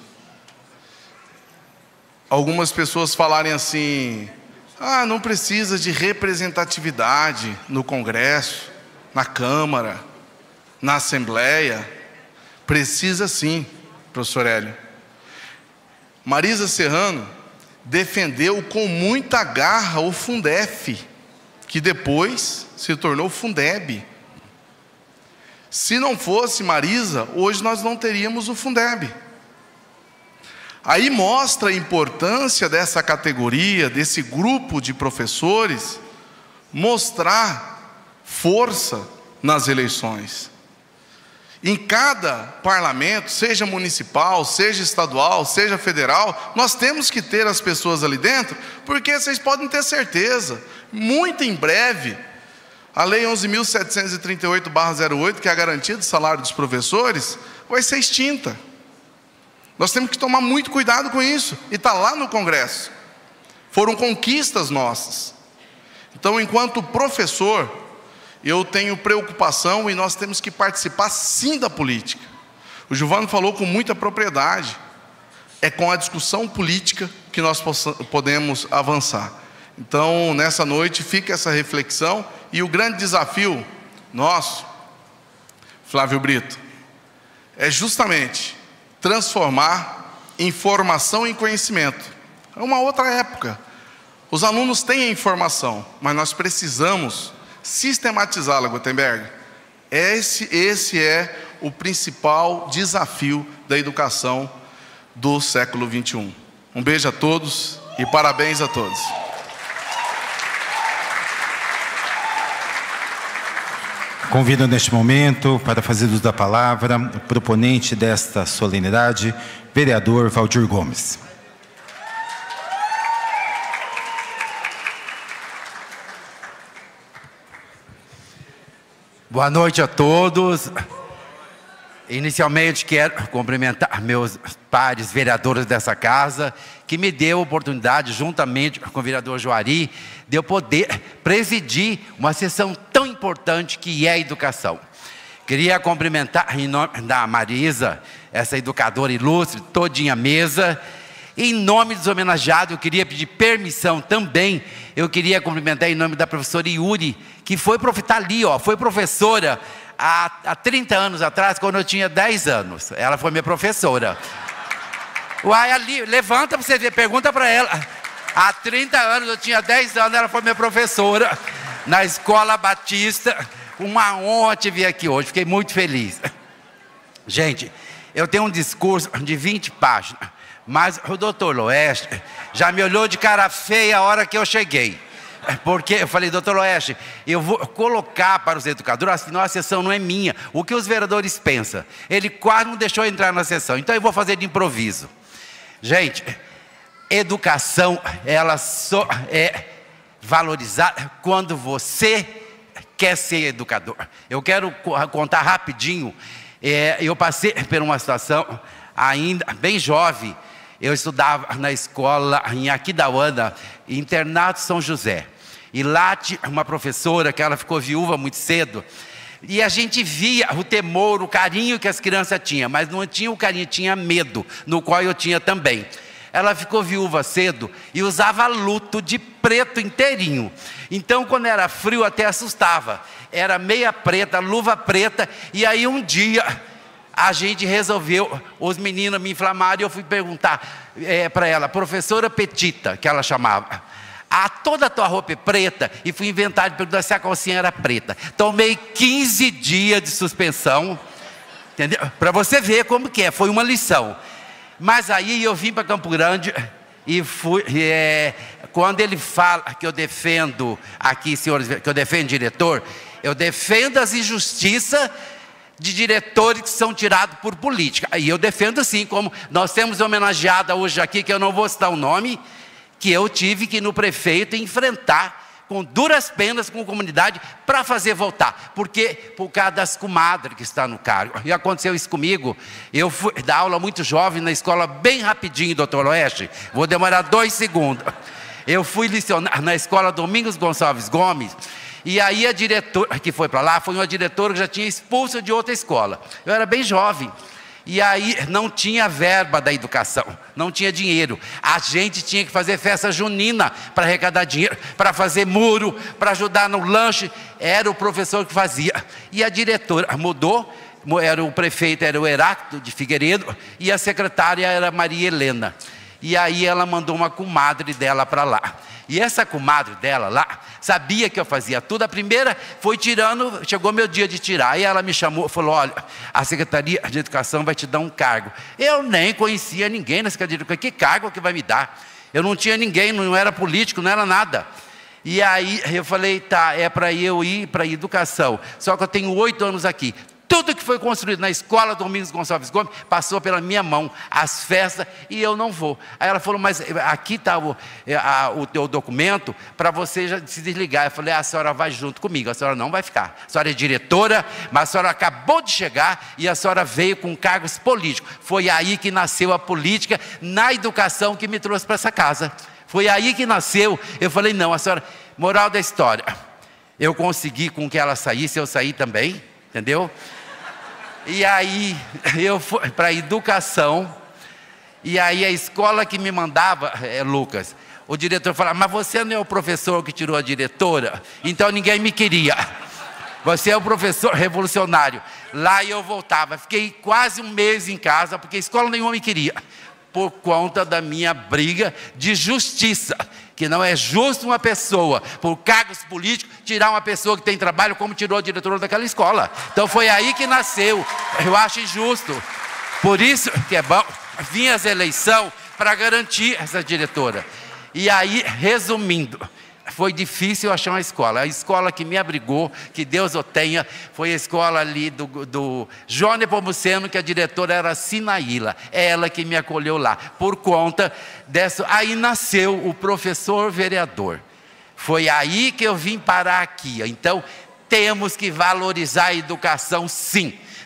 algumas pessoas falarem assim, ah, não precisa de representatividade no Congresso, na Câmara, na Assembleia. Precisa sim, professor Hélio. Marisa Serrano defendeu com muita garra o Fundef, que depois se tornou Fundeb. Se não fosse Marisa, hoje nós não teríamos o Fundeb. Aí mostra a importância dessa categoria, desse grupo de professores, mostrar força nas eleições. Em cada parlamento, seja municipal, seja estadual, seja federal, nós temos que ter as pessoas ali dentro, porque vocês podem ter certeza, muito em breve, a Lei onze mil setecentos e trinta e oito barra zero oito, que é a garantia do salário dos professores, vai ser extinta. Nós temos que tomar muito cuidado com isso, e está lá no Congresso. Foram conquistas nossas. Então, enquanto professor, eu tenho preocupação e nós temos que participar sim da política. O Giovano falou com muita propriedade. É com a discussão política que nós podemos avançar. Então, nessa noite, fica essa reflexão. E o grande desafio nosso, Flávio Brito, é justamente transformar informação em conhecimento. É uma outra época. Os alunos têm a informação, mas nós precisamos sistematizá-la, Gutenberg. Esse, esse é o principal desafio da educação do século vinte e um. Um beijo a todos e parabéns a todos. Convido neste momento para fazer uso da palavra o proponente desta solenidade, vereador Valdir Gomes. Boa noite a todos. Inicialmente quero cumprimentar meus pares vereadores dessa casa, que me deu a oportunidade, juntamente com o vereador Juari, de eu poder presidir uma sessão tão importante que é a educação. Queria cumprimentar em nome da Marisa, essa educadora ilustre, todinha a mesa. Em nome dos homenageados, eu queria pedir permissão também, eu queria cumprimentar em nome da professora Yuri, que foi, tá ali, ó, foi professora há, há trinta anos atrás, quando eu tinha dez anos. Ela foi minha professora. Uai, ali, levanta para você ver, pergunta para ela. Há trinta anos, eu tinha dez anos, ela foi minha professora na Escola Batista. Uma honra te ver aqui hoje, fiquei muito feliz. Gente, eu tenho um discurso de vinte páginas, mas o doutor Loeste já me olhou de cara feia a hora que eu cheguei. Porque eu falei, doutor Loeste, eu vou colocar para os educadores, afinal a sessão não é minha, o que os vereadores pensam. Ele quase não deixou eu entrar na sessão, então eu vou fazer de improviso. Gente, educação, ela só é valorizada quando você quer ser educador. Eu quero contar rapidinho, é, eu passei por uma situação ainda bem jovem. Eu estudava na escola em Aquidauana, internato São José. E lá tinha uma professora que ela ficou viúva muito cedo. E a gente via o temor, o carinho que as crianças tinham, mas não tinha o carinho, tinha medo, no qual eu tinha também. Ela ficou viúva cedo e usava luto de preto inteirinho. Então, quando era frio, até assustava. Era meia preta, luva preta. E aí, um dia, a gente resolveu, os meninos me inflamaram e eu fui perguntar é, para ela, professora Petita, que ela chamava. Ah, toda a tua roupa é preta? E fui inventar de perguntar se a calcinha era preta. Tomei quinze dias de suspensão, entendeu? Para você ver como que é, foi uma lição. Mas aí eu vim para Campo Grande e fui, é, quando ele fala que eu defendo aqui, senhores, que eu defendo diretor, eu defendo as injustiças de diretores que são tirados por política. E eu defendo sim, como nós temos homenageada hoje aqui, que eu não vou citar o nome, que eu tive que ir no prefeito enfrentar com duras penas com a comunidade para fazer voltar. Porque por causa das comadres que estão no cargo. E aconteceu isso comigo. Eu fui dar aula muito jovem na escola, bem rapidinho, doutor Oeste. Vou demorar dois segundos. Eu fui licionar na escola Domingos Gonçalves Gomes. E aí a diretora que foi para lá, foi uma diretora que já tinha expulso de outra escola. Eu era bem jovem. E aí não tinha verba da educação, não tinha dinheiro. A gente tinha que fazer festa junina para arrecadar dinheiro, para fazer muro, para ajudar no lanche. Era o professor que fazia. E a diretora mudou, era o prefeito, era o Heráclito de Figueiredo, e a secretária era Maria Helena. E aí ela mandou uma comadre dela para lá. E essa comadre dela lá, sabia que eu fazia tudo. A primeira foi tirando, chegou meu dia de tirar. Aí ela me chamou e falou, olha, a Secretaria de Educação vai te dar um cargo. Eu nem conhecia ninguém na Secretaria de Educação. Que cargo que vai me dar? Eu não tinha ninguém, não era político, não era nada. E aí eu falei, tá, é para eu ir para a educação. Só que eu tenho oito anos aqui. Tudo que foi construído na escola Domingos Gonçalves Gomes passou pela minha mão, as festas, e eu não vou. Aí ela falou, mas aqui está o, a, o teu documento para você já se desligar. Eu falei, ah, a senhora vai junto comigo, a senhora não vai ficar. A senhora é diretora, mas a senhora acabou de chegar e a senhora veio com cargos políticos. Foi aí que nasceu a política na educação que me trouxe para essa casa. Foi aí que nasceu. Eu falei, não, a senhora... Moral da história, eu consegui com que ela saísse, eu saí também, entendeu? E aí eu fui para a educação, e aí a escola que me mandava, é, Lucas, o diretor falava, mas você não é o professor que tirou a diretora? Então ninguém me queria. Você é o professor revolucionário. Lá eu voltava, fiquei quase um mês em casa, porque escola nenhuma me queria, por conta da minha briga de justiça. Que não é justo uma pessoa, por cargos políticos, tirar uma pessoa que tem trabalho, como tirou a diretora daquela escola. Então foi aí que nasceu. Eu acho injusto. Por isso que é bom vir as eleições para garantir essa diretora. E aí, resumindo, foi difícil achar uma escola. A escola que me abrigou, que Deus o tenha, foi a escola ali do, do João Nepomuceno, que a diretora era Sinaíla. É ela que me acolheu lá. Por conta dessa... Aí nasceu o professor vereador. Foi aí que eu vim parar aqui. Então, temos que valorizar a educação, sim.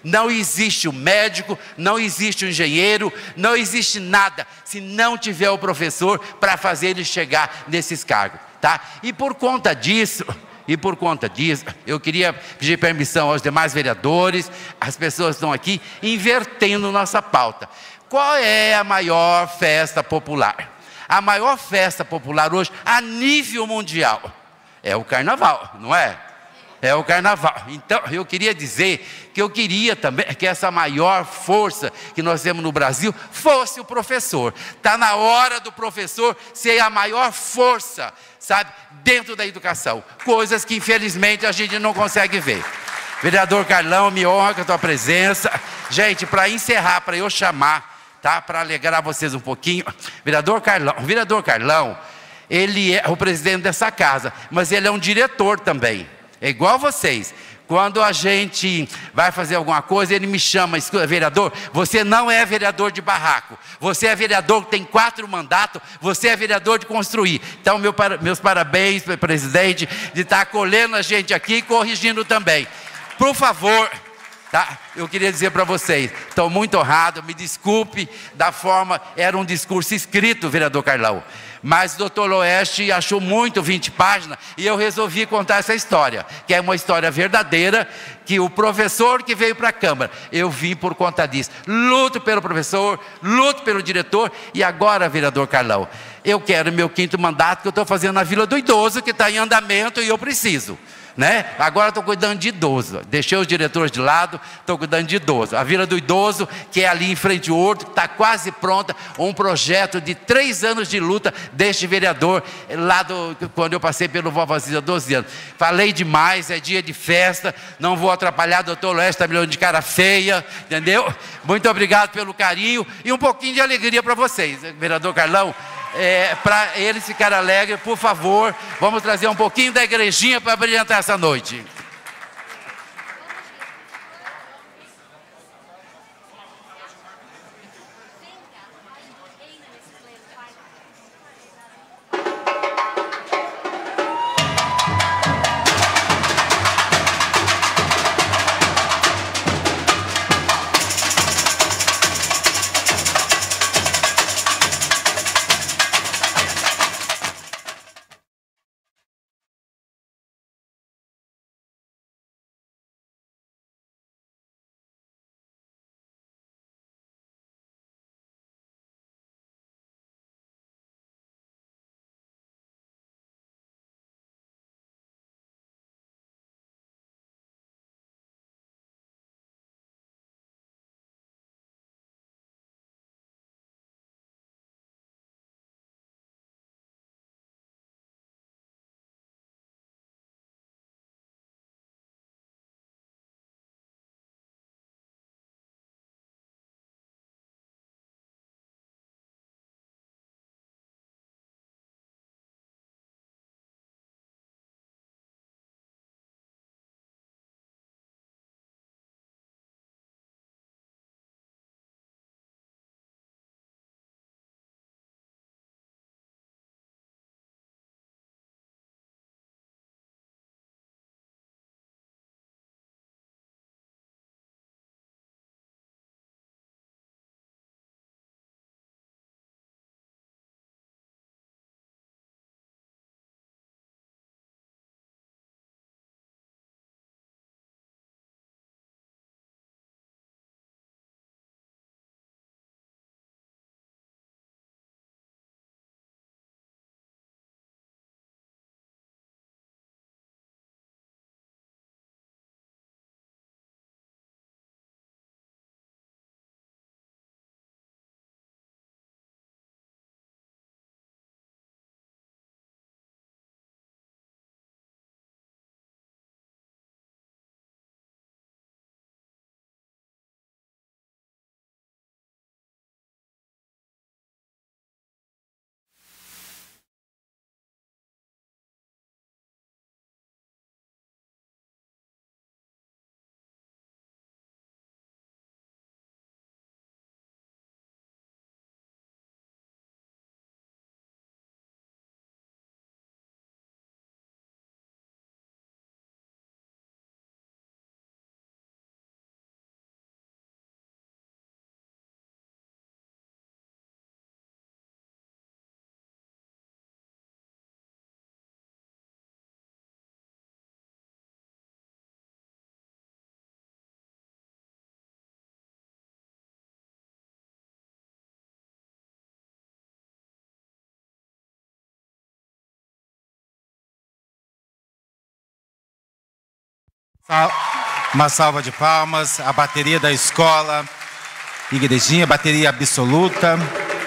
Não existe o médico, não existe o engenheiro, não existe nada se não tiver o professor para fazer ele chegar nesses cargos, tá? E por conta disso, e por conta disso, eu queria pedir permissão aos demais vereadores, as pessoas que estão aqui, invertendo nossa pauta. Qual é a maior festa popular? A maior festa popular hoje, a nível mundial, é o carnaval, não é? É o carnaval. Então, eu queria dizer que eu queria também que essa maior força que nós temos no Brasil fosse o professor. Está na hora do professor ser a maior força, sabe, dentro da educação. Coisas que, infelizmente, a gente não consegue ver. Vereador Carlão, me honra com a tua presença. Gente, para encerrar, para eu chamar, tá, para alegrar vocês um pouquinho, vereador Carlão, o vereador Carlão, ele é o presidente dessa casa, mas ele é um diretor também. É igual vocês. Quando a gente vai fazer alguma coisa, ele me chama, escuta, vereador, você não é vereador de barraco. Você é vereador que tem quatro mandatos, você é vereador de construir. Então, meu, meus parabéns, presidente, de estar acolhendo a gente aqui e corrigindo também. Por favor, tá? Eu queria dizer para vocês, estou muito honrado, me desculpe da forma, era um discurso escrito, vereador Carlão. Mas o doutor Loeste achou muito vinte páginas e eu resolvi contar essa história, que é uma história verdadeira, que o professor que veio para a Câmara, eu vim por conta disso. Luto pelo professor, luto pelo diretor e agora, vereador Carlão, eu quero meu quinto mandato que eu estou fazendo na Vila do Idoso, que está em andamento e eu preciso. Né? Agora estou cuidando de idoso, deixei os diretores de lado, estou cuidando de idoso. A Vila do Idoso, que é ali em frente ao Horto, está quase pronta, um projeto de três anos de luta deste vereador, lá do, quando eu passei pelo Vovozinha, doze anos. Falei demais, é dia de festa, não vou atrapalhar, doutor Leste está me olhando de cara feia, entendeu? Muito obrigado pelo carinho e um pouquinho de alegria para vocês, vereador Carlão. É, para eles ficarem alegres, por favor, vamos trazer um pouquinho da igrejinha para brilhantar essa noite. Uma salva de palmas, a bateria da escola Igrejinha, bateria absoluta.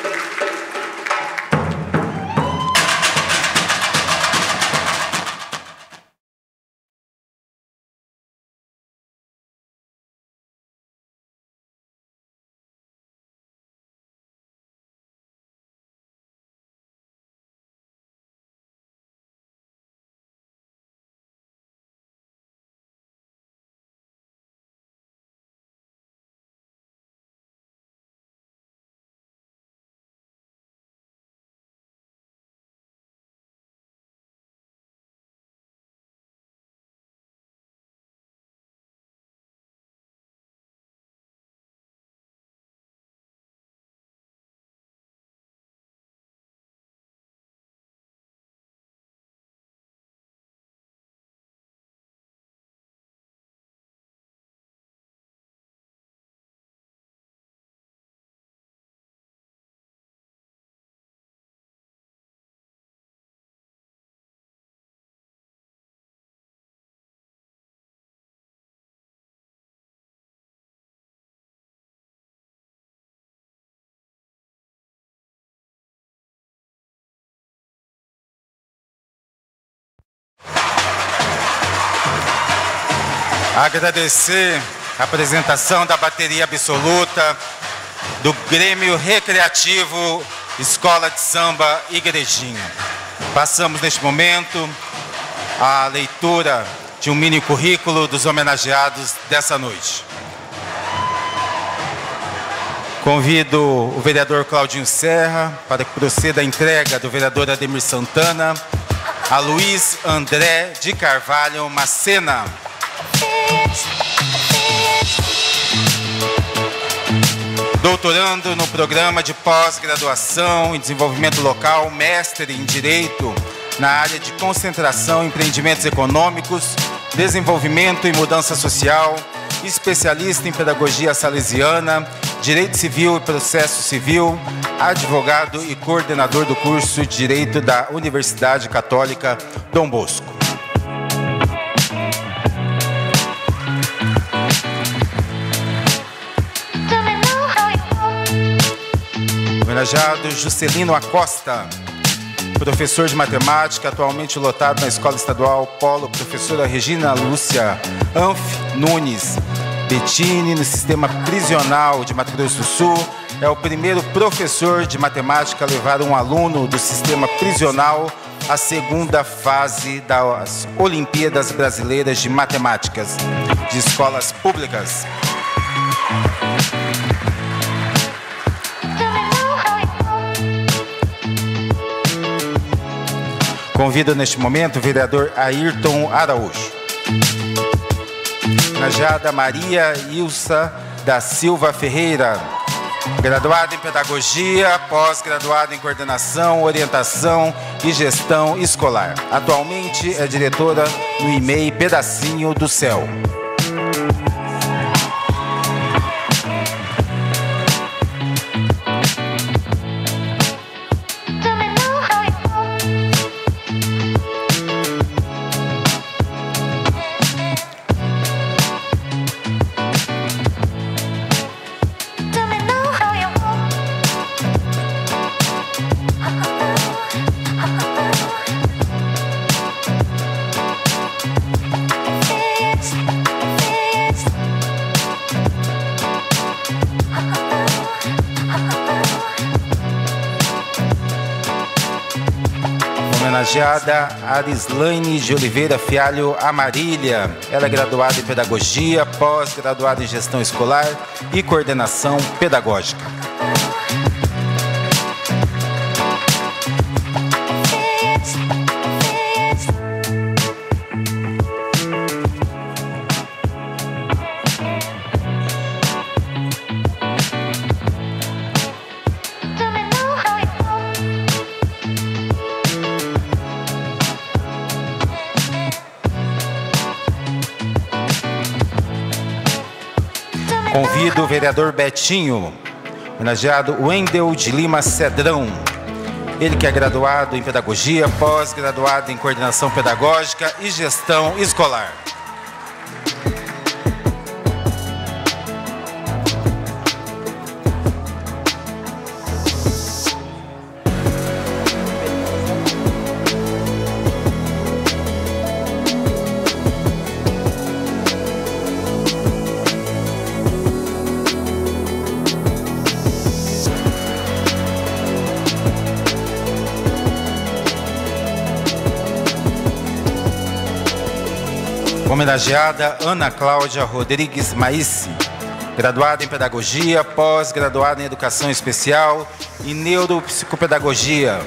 Agradecer a apresentação da bateria absoluta do Grêmio Recreativo Escola de Samba Igrejinha. Passamos neste momento a leitura de um mini currículo dos homenageados dessa noite. Convido o vereador Claudinho Serra para que proceda a entrega do vereador Ademir Santana a Luiz André de Carvalho Macena. Doutorando no programa de pós-graduação em desenvolvimento local, mestre em Direito na área de concentração em empreendimentos econômicos, desenvolvimento e mudança social, especialista em pedagogia salesiana, Direito Civil e Processo Civil, advogado e coordenador do curso de Direito da Universidade Católica Dom Bosco. Homenageado Juscelino Acosta, professor de matemática, atualmente lotado na Escola Estadual Polo, professora Regina Lúcia Anf Nunes Bettini, no sistema prisional de Mato Grosso do Sul. É o primeiro professor de matemática a levar um aluno do sistema prisional à segunda fase das Olimpíadas Brasileiras de Matemáticas de Escolas Públicas. Convido neste momento o vereador Ayrton Araújo. Homenageada Maria Ilsa da Silva Ferreira, graduada em Pedagogia, pós-graduada em Coordenação, Orientação e Gestão Escolar. Atualmente é diretora no I M E I Pedacinho do Céu. Homenageada Arislaine de Oliveira Fialho Amarília. Ela é graduada em Pedagogia, pós-graduada em Gestão Escolar e Coordenação Pedagógica. Convido o vereador Betinho, homenageado Wendel de Lima Cedrão. Ele que é graduado em Pedagogia, pós-graduado em Coordenação Pedagógica e Gestão Escolar. Homenageada Ana Cláudia Rodrigues Maísse, graduada em Pedagogia, pós-graduada em Educação Especial e Neuropsicopedagogia.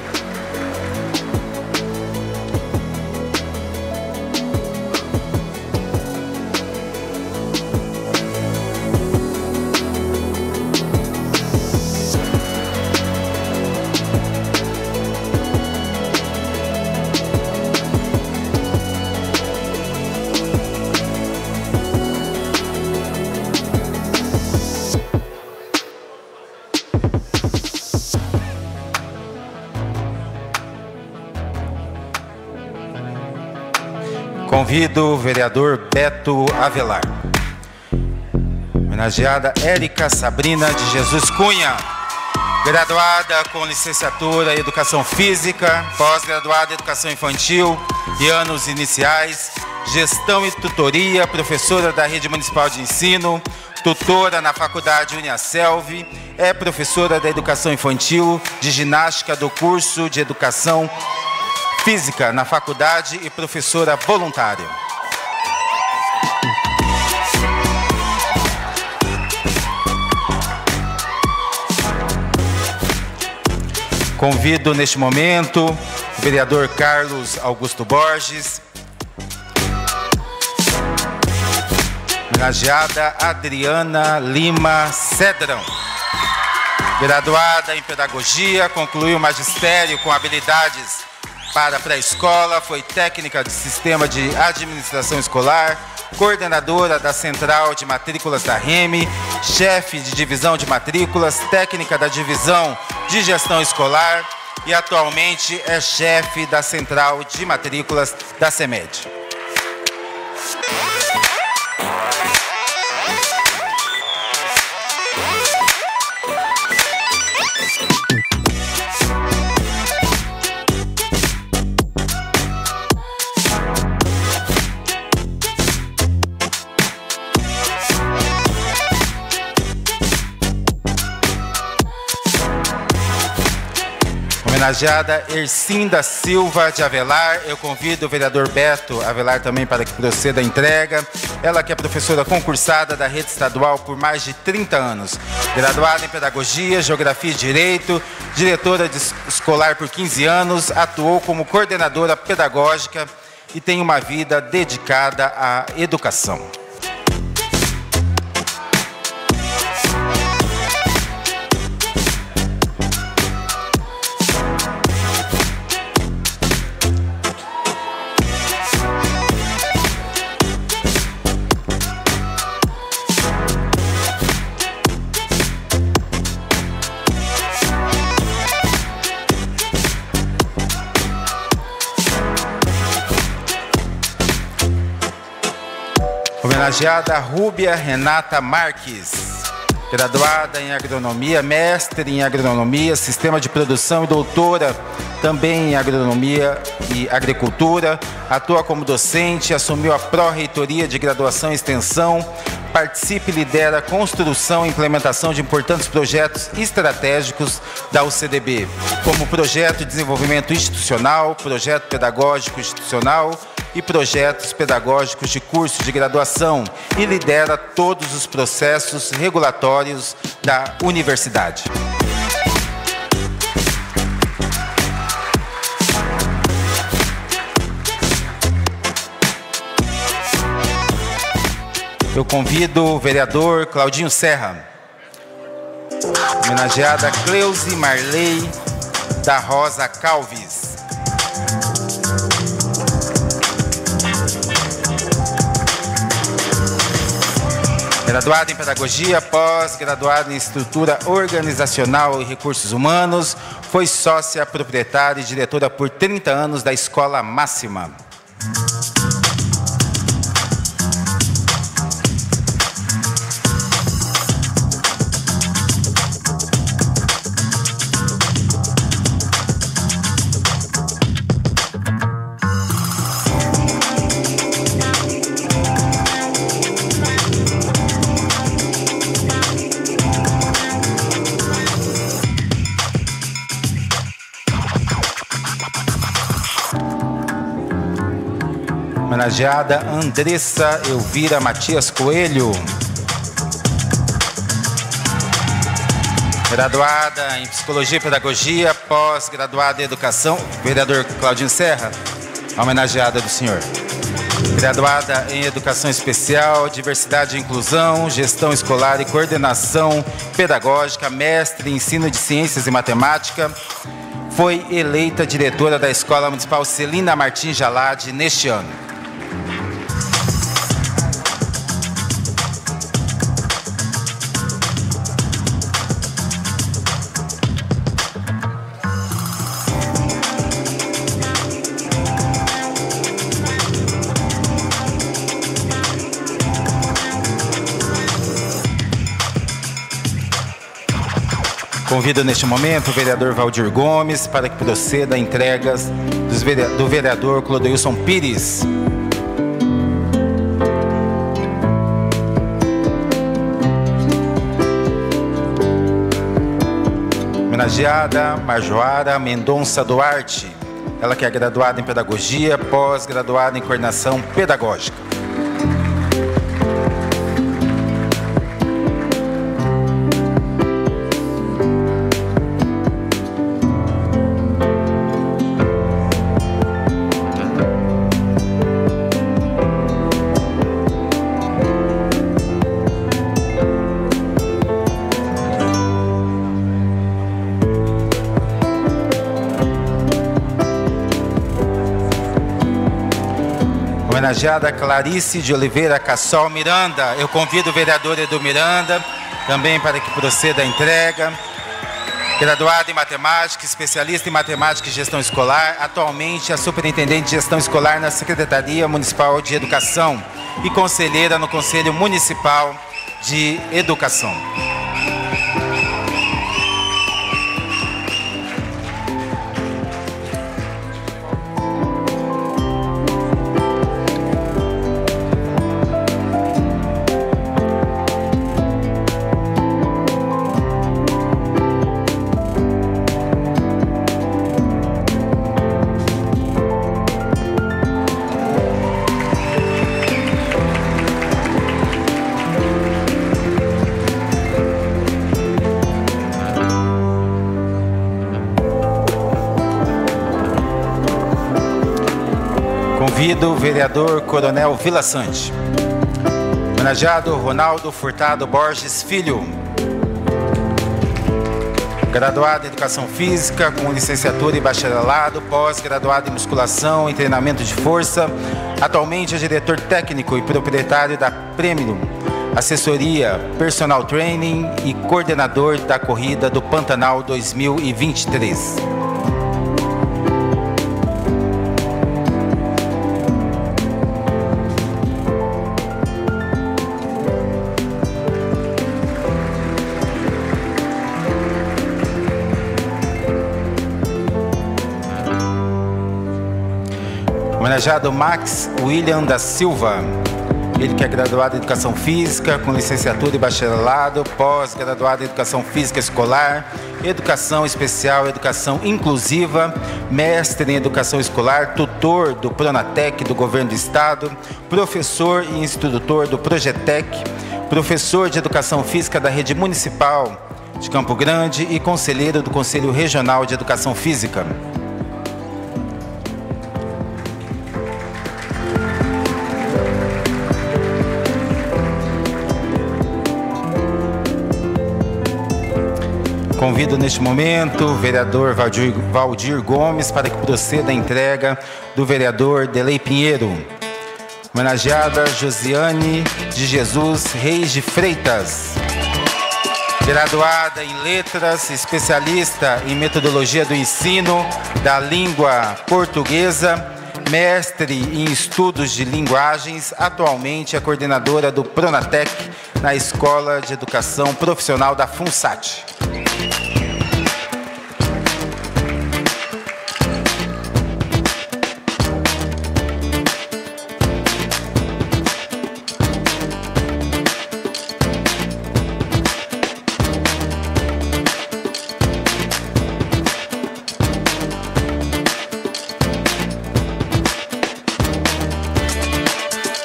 Convido o vereador Beto Avelar. Homenageada Érica Sabrina de Jesus Cunha, graduada com licenciatura em Educação Física, pós-graduada em Educação Infantil e anos iniciais, Gestão e Tutoria, professora da Rede Municipal de Ensino, tutora na Faculdade Uniaselv, é professora da Educação Infantil, de Ginástica do curso de Educação Física na faculdade e professora voluntária. Convido neste momento o vereador Carlos Augusto Borges, homenageada Adriana Lima Cedrão, graduada em Pedagogia, concluiu o magistério com habilidades para pré-escola, foi técnica de Sistema de Administração Escolar, coordenadora da Central de Matrículas da R E M, chefe de Divisão de Matrículas, técnica da Divisão de Gestão Escolar e atualmente é chefe da Central de Matrículas da CEMED. Homenageada Ercinda Silva de Avelar, eu convido o vereador Beto Avelar também para que proceda a entrega. Ela que é professora concursada da rede estadual por mais de trinta anos, graduada em Pedagogia, Geografia e Direito, diretora de escolar por quinze anos, atuou como coordenadora pedagógica e tem uma vida dedicada à educação. Homenageada Rúbia Renata Marques, graduada em Agronomia, mestre em Agronomia, Sistema de Produção e doutora também em Agronomia e Agricultura, atua como docente, assumiu a pró-reitoria de Graduação e Extensão, participa e lidera a construção e implementação de importantes projetos estratégicos da U C D B, como Projeto de Desenvolvimento Institucional, Projeto Pedagógico Institucional e projetos pedagógicos de curso de graduação e lidera todos os processos regulatórios da universidade. Eu convido o vereador Claudinho Serra, homenageada Cleusi Marley da Rosa Calves. Graduada em Pedagogia, pós-graduada em Estrutura Organizacional e Recursos Humanos, foi sócia proprietária e diretora por trinta anos da Escola Máxima. Homenageada Andressa Elvira Matias Coelho. Graduada em Psicologia e Pedagogia, pós-graduada em Educação, vereador Claudinho Serra, homenageada do senhor. Graduada em Educação Especial, Diversidade e Inclusão, Gestão Escolar e Coordenação Pedagógica, mestre em Ensino de Ciências e Matemática, foi eleita diretora da Escola Municipal Celina Martins Jalad neste ano. Convido neste momento o vereador Valdir Gomes para que proceda a entregas dos vere... do vereador Clodeilson Pires. Homenageada Marjoara Mendonça Duarte, ela que é graduada em Pedagogia, pós-graduada em Coordenação Pedagógica. Homenageada Clarice de Oliveira Cassol Miranda. Eu convido o vereador Edu Miranda também para que proceda a entrega. Graduada em Matemática, especialista em Matemática e Gestão Escolar, atualmente é superintendente de Gestão Escolar na Secretaria Municipal de Educação e conselheira no Conselho Municipal de Educação. Convido o vereador Coronel Vila Sante. Homenageado Ronaldo Furtado Borges Filho. Graduado em Educação Física, com licenciatura e bacharelado, pós-graduado em Musculação e Treinamento de Força. Atualmente é diretor técnico e proprietário da Premium Assessoria Personal Training e coordenador da Corrida do Pantanal dois mil e vinte e três. Homenageado Max William da Silva, ele que é graduado em Educação Física, com licenciatura e bacharelado, pós-graduado em Educação Física Escolar, Educação Especial, Educação Inclusiva, mestre em Educação Escolar, tutor do Pronatec do Governo do Estado, professor e instrutor do Projetec, professor de Educação Física da Rede Municipal de Campo Grande e conselheiro do Conselho Regional de Educação Física. Convido neste momento o vereador Valdir, Valdir Gomes para que proceda a entrega do vereador Delei Pinheiro. Homenageada Josiane de Jesus Reis de Freitas. Graduada em Letras, especialista em Metodologia do Ensino da Língua Portuguesa, mestre em Estudos de Linguagens, atualmente é coordenadora do Pronatec na Escola de Educação Profissional da FUNSAT.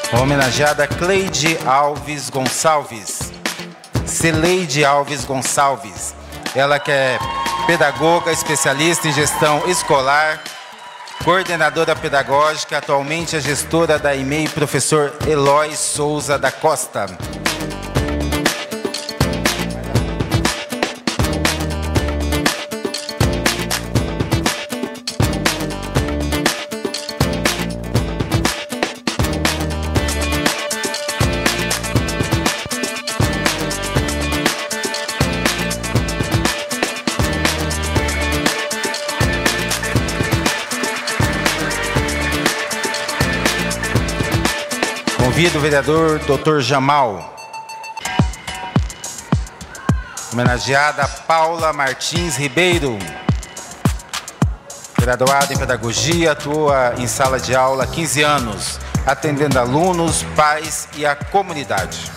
Homenageada Cleide Alves Gonçalves. Celeide Alves Gonçalves. Ela que é pedagoga, especialista em gestão escolar, coordenadora pedagógica, atualmente é gestora da I M E I, professor Eloy Souza da Costa. Convido o vereador doutor Jamal. Homenageada Paula Martins Ribeiro. Graduada em Pedagogia, atua em sala de aula há quinze anos, atendendo alunos, pais e a comunidade.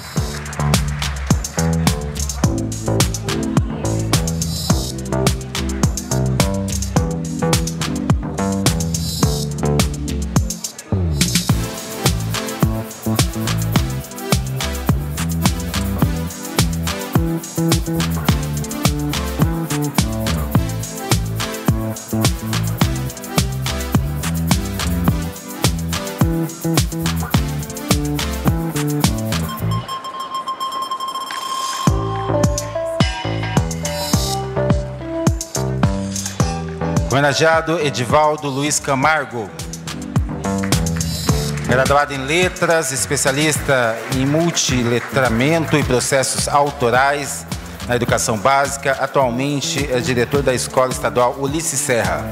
Homenageado Edivaldo Luiz Camargo. Graduado em Letras, especialista em multiletramento e processos autorais na educação básica. Atualmente é diretor da Escola Estadual Ulisses Serra.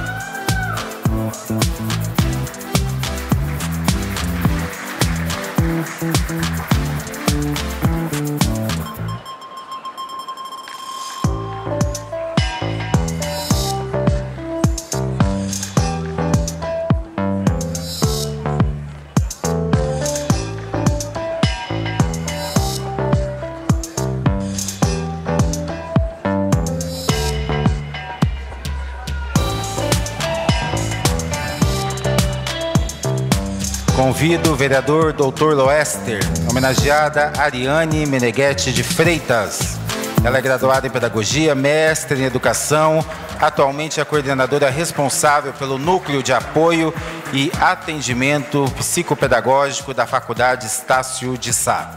Convido o vereador doutor Loester, homenageada Ariane Meneghetti de Freitas. Ela é graduada em Pedagogia, mestre em Educação, atualmente é a coordenadora responsável pelo Núcleo de Apoio e Atendimento Psicopedagógico da Faculdade Estácio de Sá.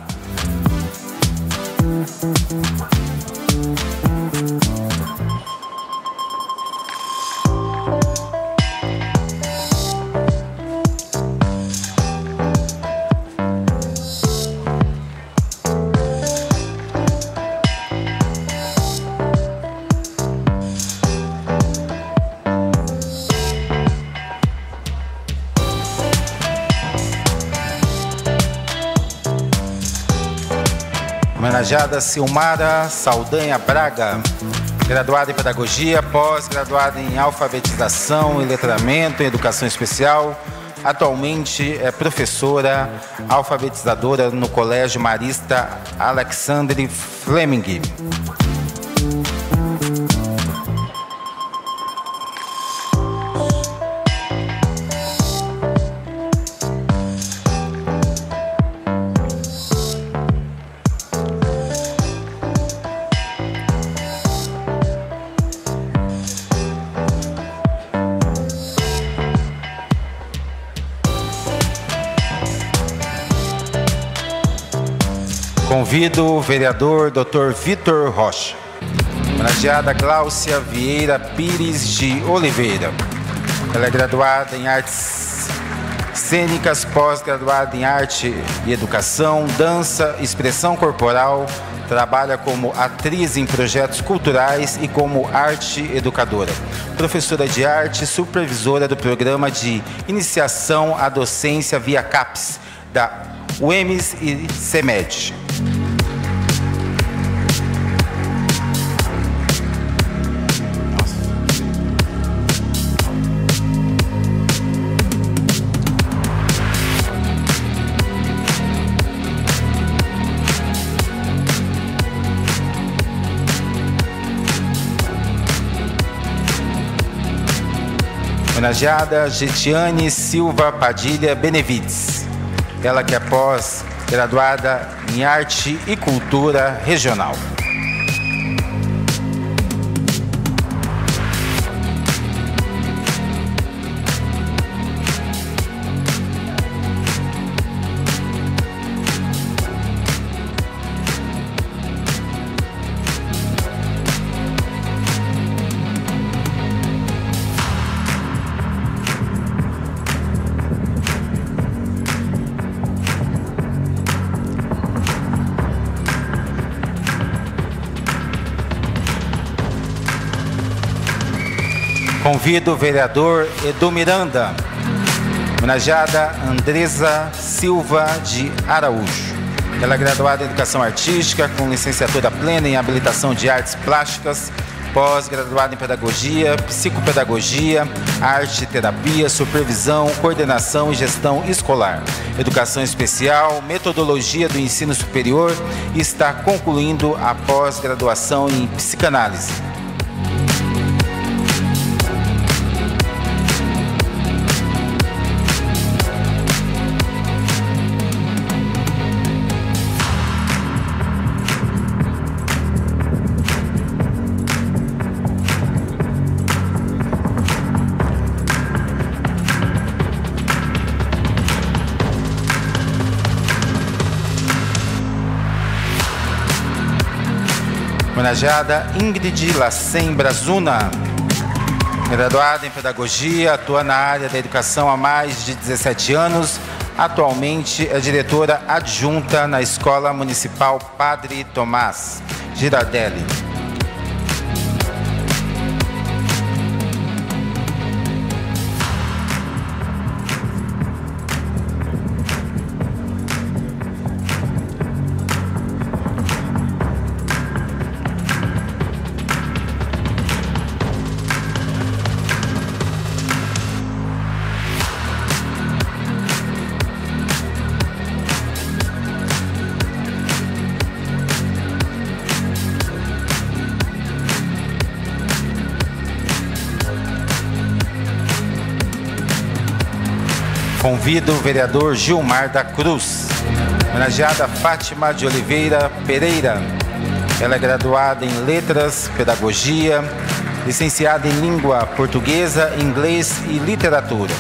Homenageada Silmara Saldanha Braga, graduada em Pedagogia, pós-graduada em Alfabetização e Letramento em Educação Especial. Atualmente é professora alfabetizadora no Colégio Marista Alexandre Fleming. Convido o vereador doutor Vitor Rocha. Homenageada Gláucia Vieira Pires de Oliveira. Ela é graduada em Artes Cênicas, pós-graduada em Arte e Educação, Dança, Expressão Corporal, trabalha como atriz em projetos culturais e como arte educadora. Professora de arte, supervisora do programa de iniciação à docência via CAPES, da U E M S e CEMED. Homenageada Getiane Silva Padilha Benevides. ela que é pós-graduada em Arte e Cultura Regional. Convido o vereador Edu Miranda, homenageada Andresa Silva de Araújo. Ela é graduada em Educação Artística, com licenciatura plena em Habilitação de Artes Plásticas, pós-graduada em Pedagogia, Psicopedagogia, Arte, Terapia, Supervisão, Coordenação e Gestão Escolar, Educação Especial, Metodologia do Ensino Superior e está concluindo a pós-graduação em Psicanálise. Homenageada Ingrid Lacem Brazuna, graduada em Pedagogia, atua na área da educação há mais de dezessete anos, atualmente é diretora adjunta na Escola Municipal Padre Tomás Girardelli. Convido o vereador Gilmar da Cruz, homenageada Fátima de Oliveira Pereira. Ela é graduada em Letras, Pedagogia, licenciada em Língua Portuguesa, Inglês e Literatura.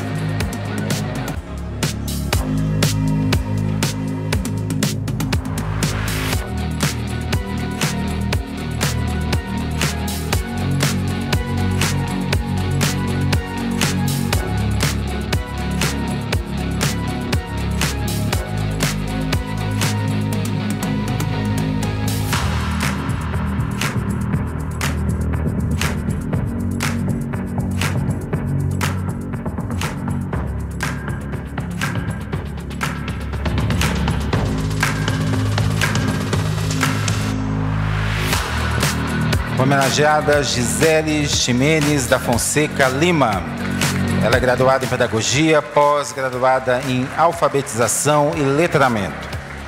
Homenageada Gisele Ximenes da Fonseca Lima. Ela é graduada em Pedagogia, pós-graduada em Alfabetização e Letramento.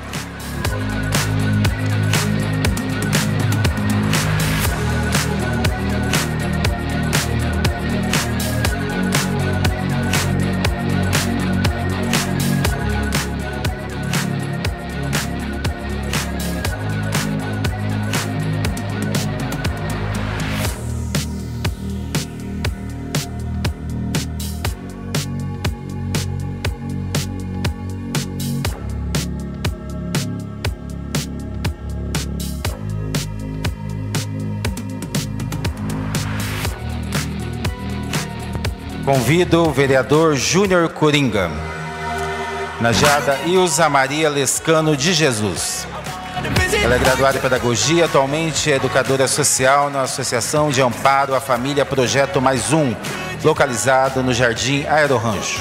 Convido o vereador Júnior Coringa, homenageada Ilza Maria Lescano de Jesus. Ela é graduada em Pedagogia, atualmente é educadora social na Associação de Amparo à Família Projeto Mais Um, localizado no Jardim Aerorancho.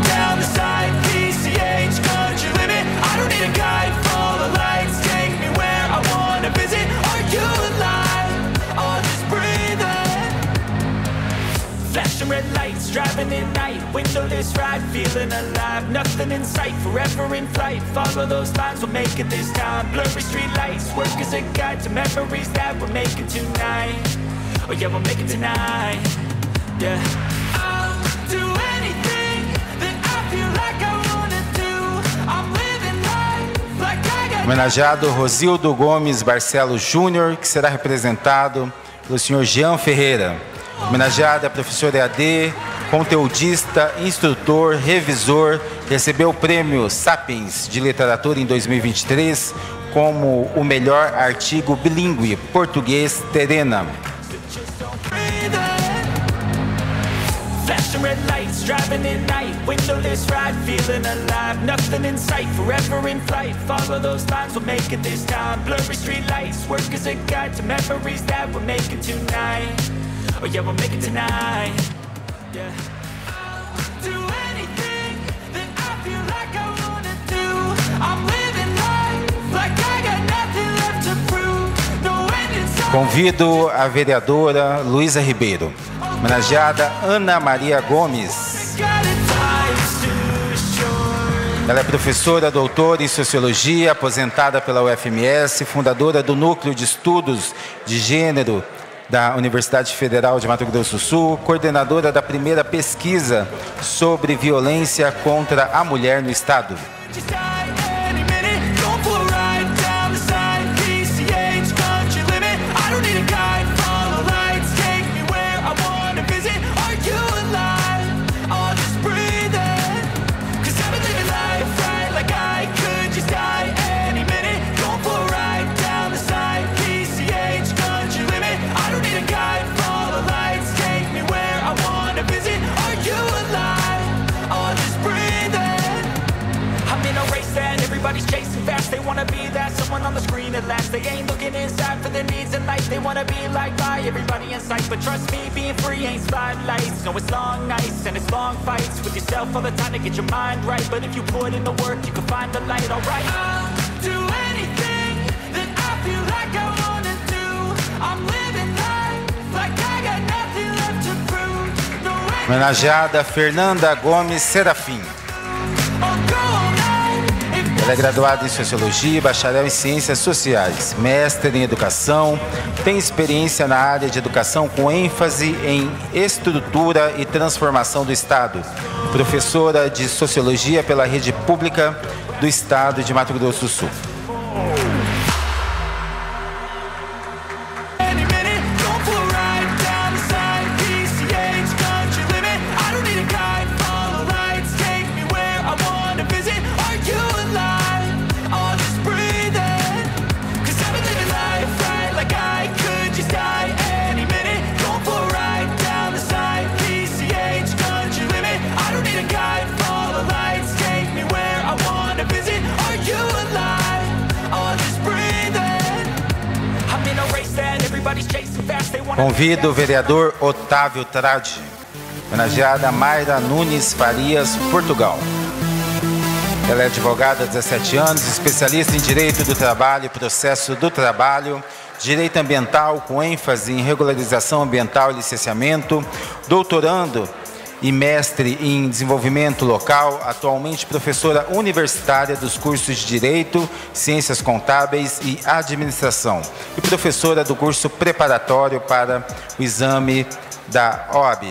Red lights, driving at night, windowless ride, feeling alive, nothing in sight, forever in flight, follow those lines, we'll make it this time, blurry street lights, work as a guide to memories that we're making tonight, oh yeah, we'll make it tonight, yeah. I'll do anything that I feel like I wanna do, I'm living Homenageado Rosildo Gomes Barcelos Júnior, que será representado pelo senhor Jean Ferreira. Homenageada a professora E A D, conteudista, instrutor, revisor, recebeu o prêmio Sapiens de Literatura em dois mil e vinte e três como o melhor artigo bilíngue português Terena. Flashing red lights, driving at night, windowless ride, feeling alive, nothing in sight, forever in flight, follow those lines, we'll make it this time, blurry street lights, work as a guide to memories that we're making tonight, oh yeah, we'll make it tonight, yeah. I'll do anything that I feel like I wanna do, I'm living life like I got nothing left to prove, no end in sight. Convido a vereadora Luísa Ribeiro. Homenageada Ana Maria Gomes. Ela é professora, doutora em Sociologia, aposentada pela U F M S, fundadora do Núcleo de Estudos de Gênero da Universidade Federal de Mato Grosso do Sul, coordenadora da primeira pesquisa sobre violência contra a mulher no Estado. They wanna be that someone on the screen at last. They ain't looking inside for their needs in life. They wanna be liked by everybody in sight. But trust me, being free ain't spotlights. No, it's long nights and it's long fights with yourself all the time to get your mind right. But if you put in the work, you can find the light, alright. I'll do anything that I feel like I wanna do. I'm living life like I got nothing left to prove. No way. Homenageada Fernanda Gomes Serafim. Ela é graduada em Sociologia, bacharel em Ciências Sociais, mestre em Educação, tem experiência na área de educação com ênfase em estrutura e transformação do Estado. Professora de Sociologia pela Rede Pública do Estado de Mato Grosso do Sul. Convido o vereador Otávio Tradi, homenageada Mayra Nunes Farias, Portugal. Ela é advogada há dezessete anos, especialista em Direito do Trabalho e Processo do Trabalho, Direito Ambiental com ênfase em Regularização Ambiental e Licenciamento, doutorando e mestre em Desenvolvimento Local, atualmente professora universitária dos cursos de Direito, Ciências Contábeis e Administração e professora do curso preparatório para o exame da O A B.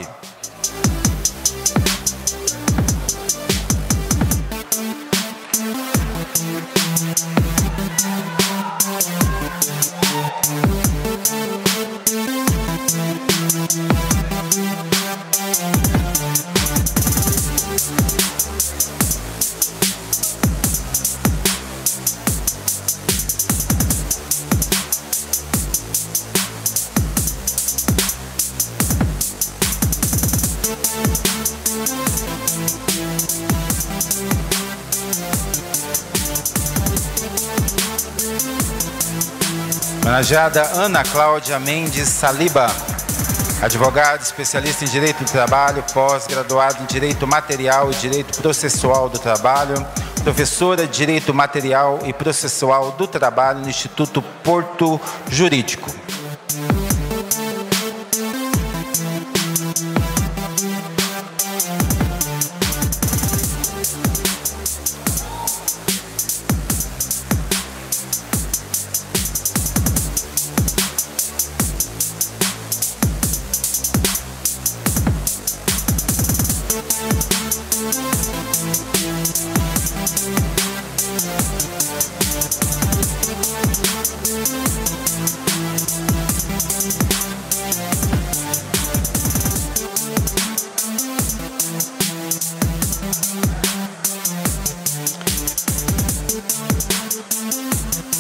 Homenageada Ana Cláudia Mendes Saliba, advogada, especialista em Direito do Trabalho, pós-graduada em Direito Material e Direito Processual do Trabalho, professora de Direito Material e Processual do Trabalho no Instituto Porto Jurídico.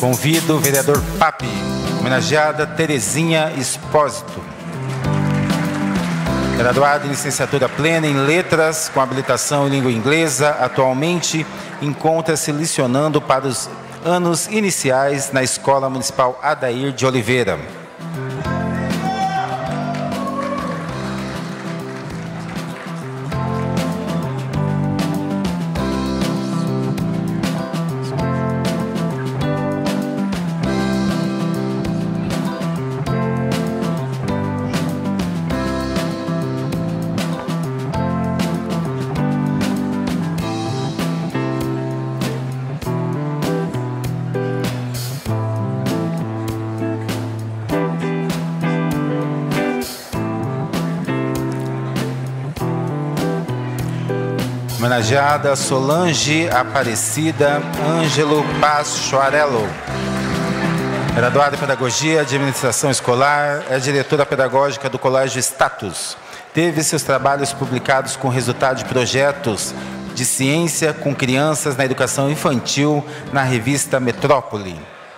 Convido o vereador Papi, homenageada Terezinha Espósito. Graduada em licenciatura plena em letras, com habilitação em língua inglesa, atualmente encontra-se licionando para os anos iniciais na Escola Municipal Adair de Oliveira. Homenageada Solange Aparecida Ângelo Paschoarello. Graduada em Pedagogia e Administração Escolar, é diretora pedagógica do Colégio Status. Teve seus trabalhos publicados com resultado de projetos de ciência com crianças na educação infantil na revista Metrópole.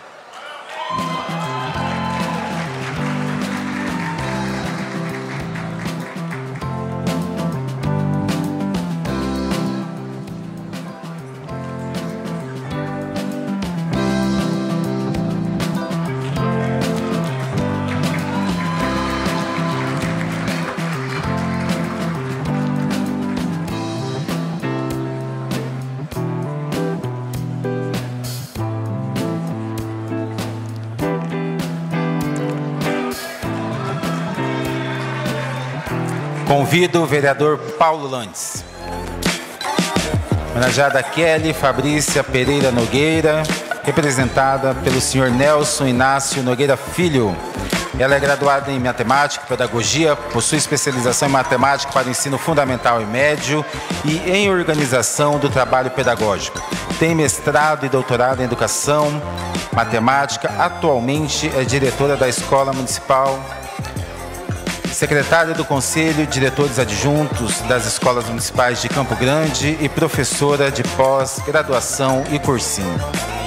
Convido o vereador Paulo Landes. Homenageada Kelly Fabrícia Pereira Nogueira, representada pelo senhor Nelson Inácio Nogueira Filho. Ela é graduada em Matemática e Pedagogia, possui especialização em Matemática para o ensino fundamental e médio e em Organização do Trabalho Pedagógico. Tem mestrado e doutorado em Educação, Matemática. Atualmente é diretora da Escola Municipal, secretária do Conselho de Diretores Adjuntos das Escolas Municipais de Campo Grande e professora de pós-graduação e cursinho.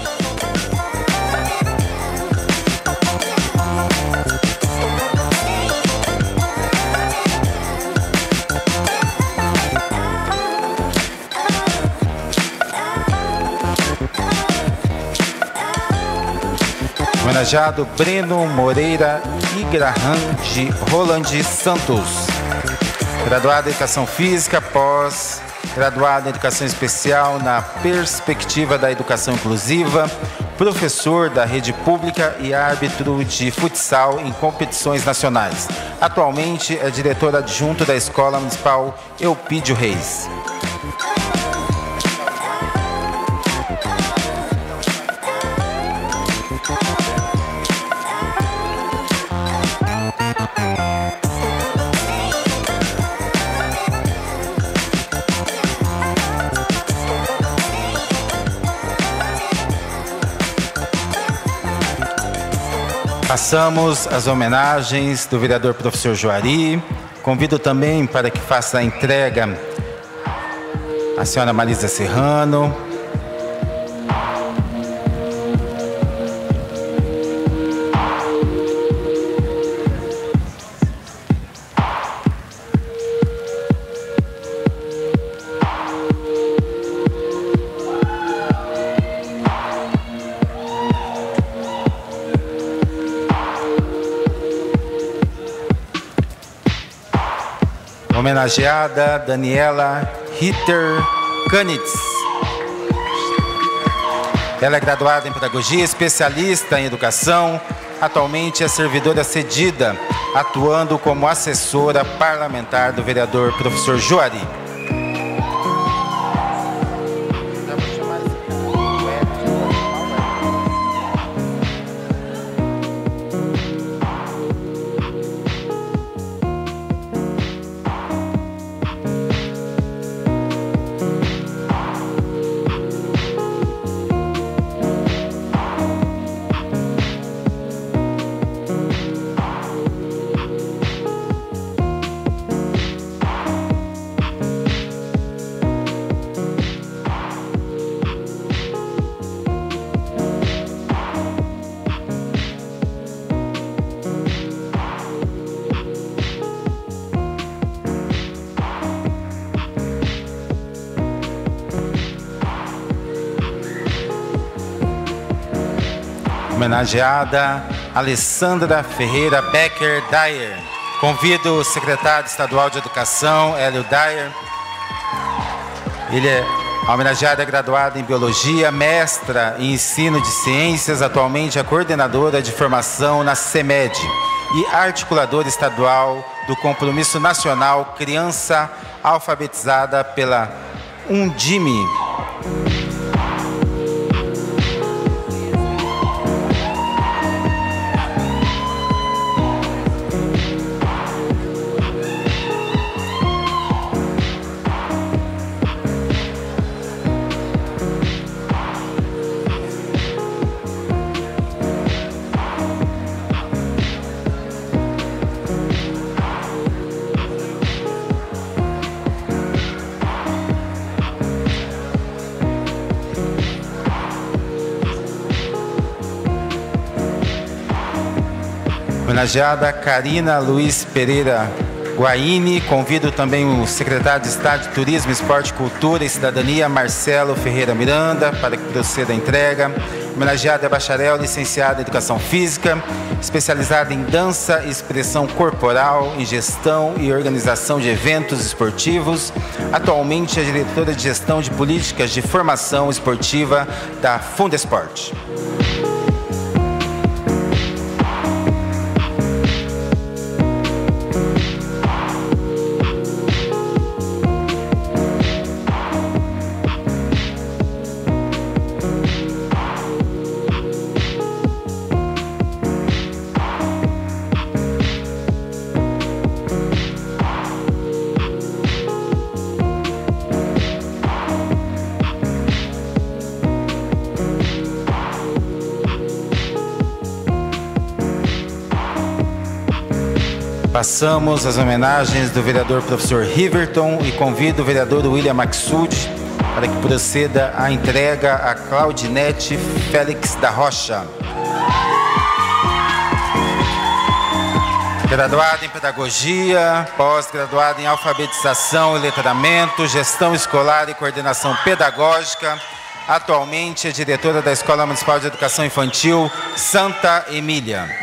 Homenageado Breno Moreira Igraham de Roland Santos. Graduado em Educação Física, pós-graduado em Educação Especial na perspectiva da educação inclusiva, professor da rede pública e árbitro de futsal em competições nacionais. Atualmente é diretor adjunto da Escola Municipal Eupídio Reis. Passamos as homenagens do vereador professor Juari. Convido também para que faça a entrega a senhora Marisa Serrano. Homenageada Daniela Ritter Kanitz. Ela é graduada em Pedagogia, especialista em Educação. Atualmente é servidora cedida, atuando como assessora parlamentar do vereador professor Juari. Homenageada Alessandra Ferreira Becker Dyer. Convido o secretário estadual de Educação, Hélio Dyer. Ele é a homenageada é graduada em Biologia, mestra em Ensino de Ciências, atualmente é coordenadora de formação na CEMED e articuladora estadual do Compromisso Nacional Criança Alfabetizada pela Undime. Homenageada Karina Luiz Pereira Guaini. Convido também o secretário de Estado de Turismo, Esporte, Cultura e Cidadania, Marcelo Ferreira Miranda, para que proceda a entrega. Homenageada é bacharel, licenciada em Educação Física, especializada em dança e expressão corporal, em gestão e organização de eventos esportivos. Atualmente é diretora de gestão de políticas de formação esportiva da Fundesport. Passamos as homenagens do vereador professor Riverton e convido o vereador William Maxud para que proceda a entrega a Claudinete Félix da Rocha. Graduada em Pedagogia, pós-graduada em Alfabetização e Letramento, Gestão Escolar e Coordenação Pedagógica. Atualmente é diretora da Escola Municipal de Educação Infantil Santa Emília.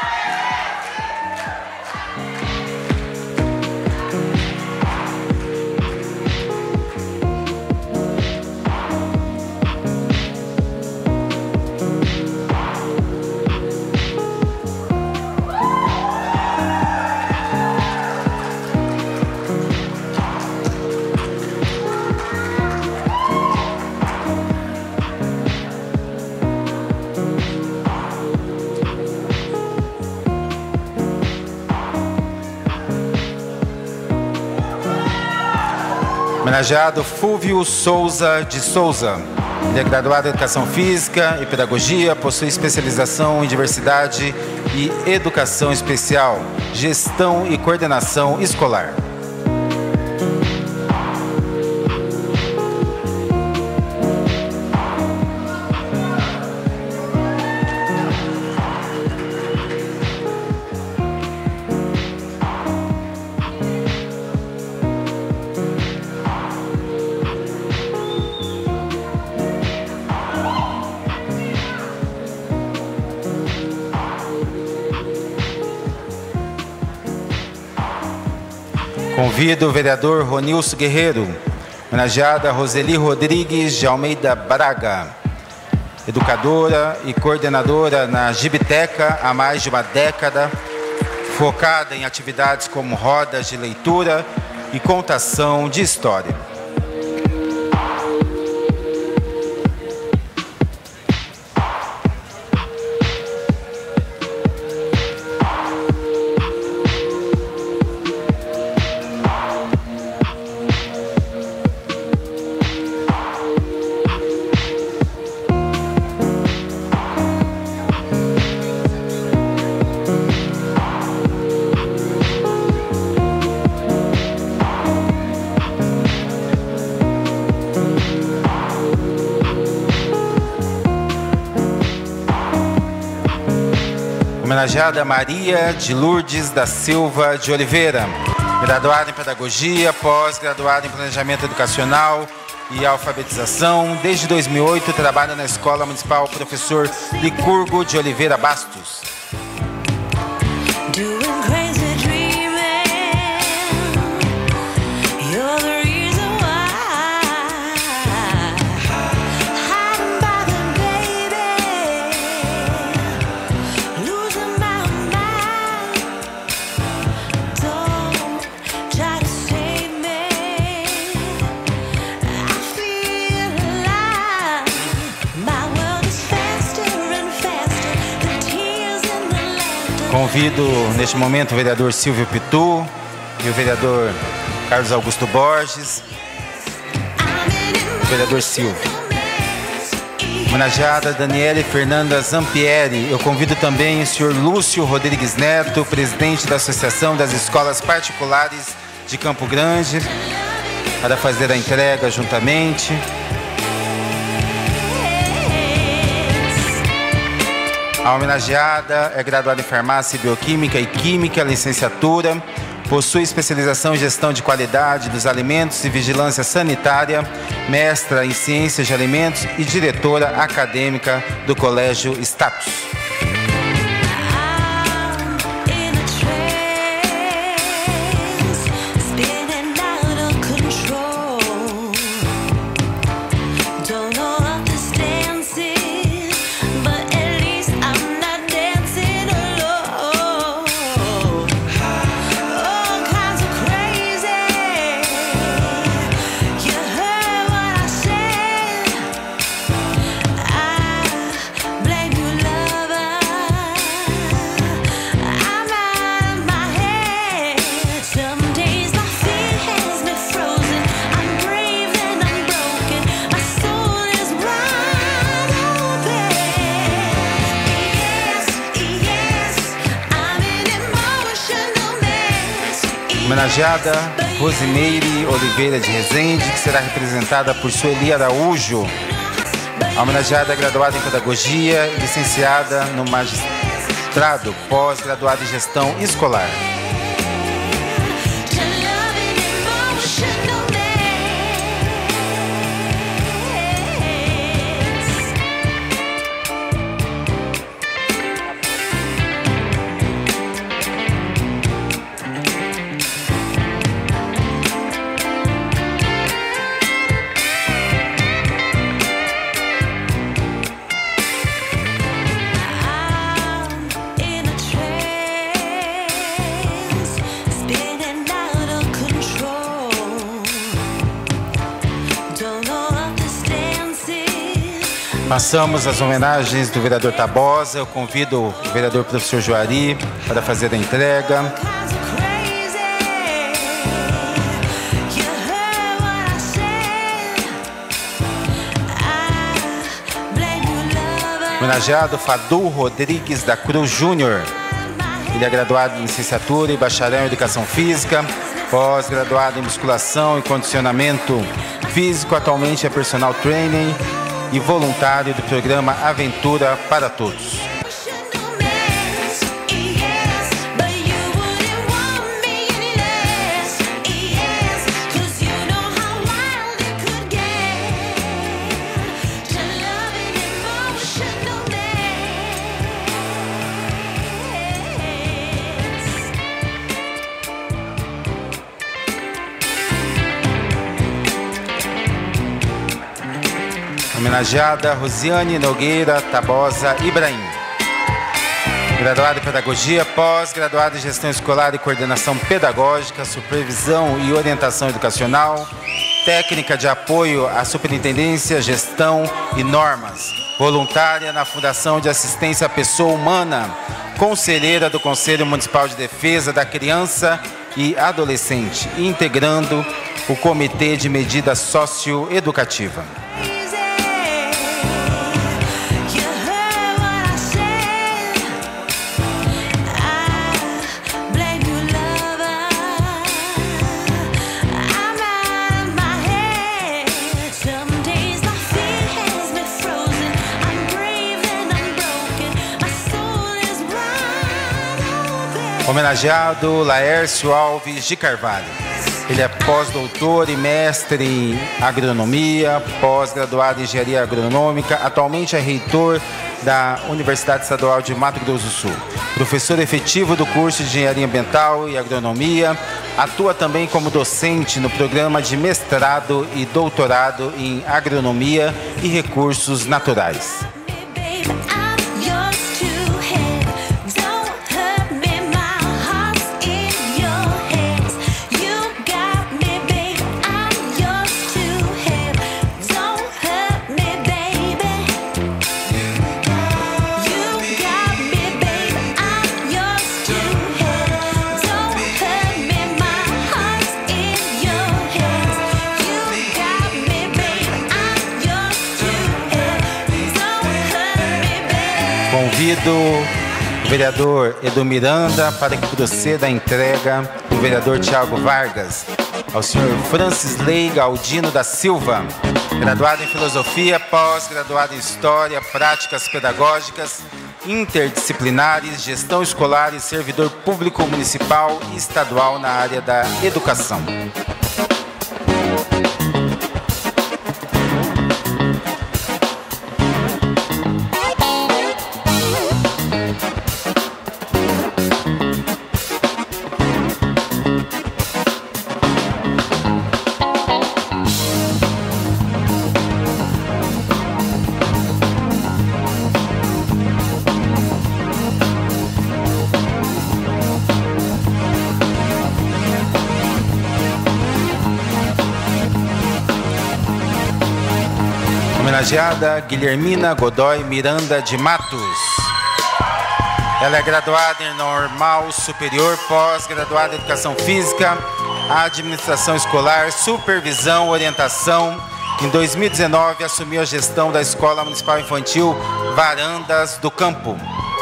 Homenageado Fúvio Souza de Souza. Ele é graduado em Educação Física e Pedagogia, possui especialização em Diversidade e Educação Especial, Gestão e Coordenação Escolar. Convido o vereador Ronilson Guerreiro, homenageada Roseli Rodrigues de Almeida Braga, educadora e coordenadora na Gibiteca há mais de uma década, focada em atividades como rodas de leitura e contação de história. Homenageada Maria de Lourdes da Silva de Oliveira, graduada em Pedagogia, pós-graduada em Planejamento Educacional, e alfabetização. Desde dois mil e oito, trabalha na Escola Municipal Professor Licurgo de Oliveira Bastos. Convido, neste momento, o vereador Silvio Pitu e o vereador Carlos Augusto Borges. O vereador Silvio. Homenageada Daniele Fernanda Zampieri. Eu convido também o senhor Lúcio Rodrigues Neto, presidente da Associação das Escolas Particulares de Campo Grande, para fazer a entrega juntamente. A homenageada é graduada em Farmácia, Bioquímica e Química, licenciatura, possui especialização em Gestão de Qualidade dos Alimentos e Vigilância Sanitária, mestra em Ciências de Alimentos e diretora acadêmica do Colégio Status. Homenageada Rosimeire Oliveira de Rezende, que será representada por Sueli Araújo. A homenageada é graduada em Pedagogia, licenciada no Magistrado, pós-graduada em Gestão Escolar. Passamos as homenagens do vereador Tabosa. Eu convido o vereador professor Juari para fazer a entrega. Homenageado Fadu Rodrigues da Cruz Júnior. Ele é graduado em licenciatura e bacharel em Educação Física, pós-graduado em Musculação e Condicionamento Físico. Atualmente é personal trainer e voluntário do programa Aventura para Todos. Homenageada Rosiane Nogueira Tabosa Ibrahim. Graduada em Pedagogia, pós-graduada em Gestão Escolar e Coordenação Pedagógica, Supervisão e Orientação Educacional, técnica de apoio à Superintendência, Gestão e Normas, voluntária na Fundação de Assistência à Pessoa Humana, conselheira do Conselho Municipal de Defesa da Criança e Adolescente, integrando o Comitê de Medida Socioeducativa. Homenageado Laércio Alves de Carvalho. Ele é pós-doutor e mestre em agronomia, pós-graduado em engenharia agronômica. Atualmente é reitor da Universidade Estadual de Mato Grosso do Sul. Professor efetivo do curso de Engenharia Ambiental e Agronomia. Atua também como docente no programa de mestrado e doutorado em Agronomia e Recursos Naturais. Convido o vereador Edu Miranda para que proceda a entrega do vereador Tiago Vargas ao senhor Francisley Galdino da Silva, graduado em Filosofia, pós-graduado em História, Práticas Pedagógicas, Interdisciplinares, Gestão Escolar e Servidor Público Municipal e Estadual na área da Educação. Homenageada Guilhermina Godoy Miranda de Matos. Ela é graduada em Normal Superior, pós-graduada em Educação Física, Administração Escolar, Supervisão, Orientação. Em dois mil e dezenove, assumiu a gestão da Escola Municipal Infantil Varandas do Campo.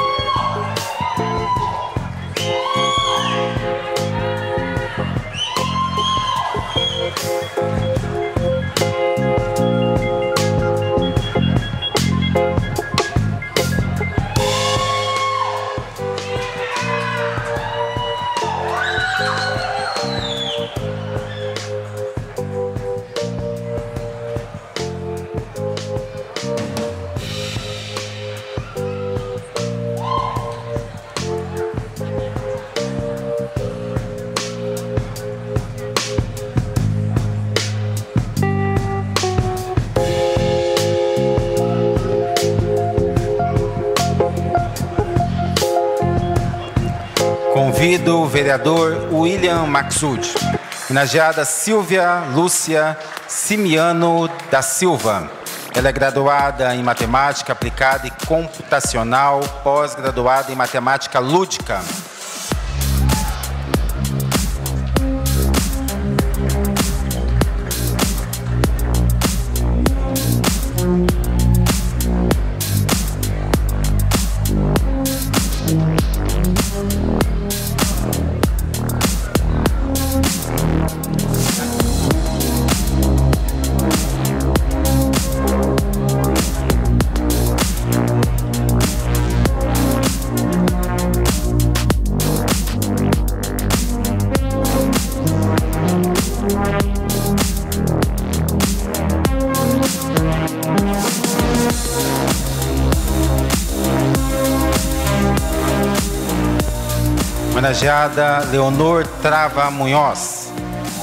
Convido o vereador William Maxud. Homenageada Silvia Lúcia Simiano da Silva. Ela é graduada em Matemática Aplicada e Computacional, pós-graduada em Matemática Lúdica. Homenageada Leonor Trava Munhoz.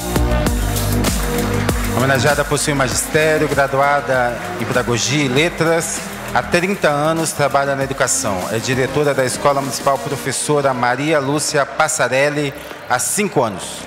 Homenageada possui magistério, graduada em Pedagogia e Letras. Há trinta anos trabalha na educação. É diretora da Escola Municipal Professora Maria Lúcia Passarelli há cinco anos.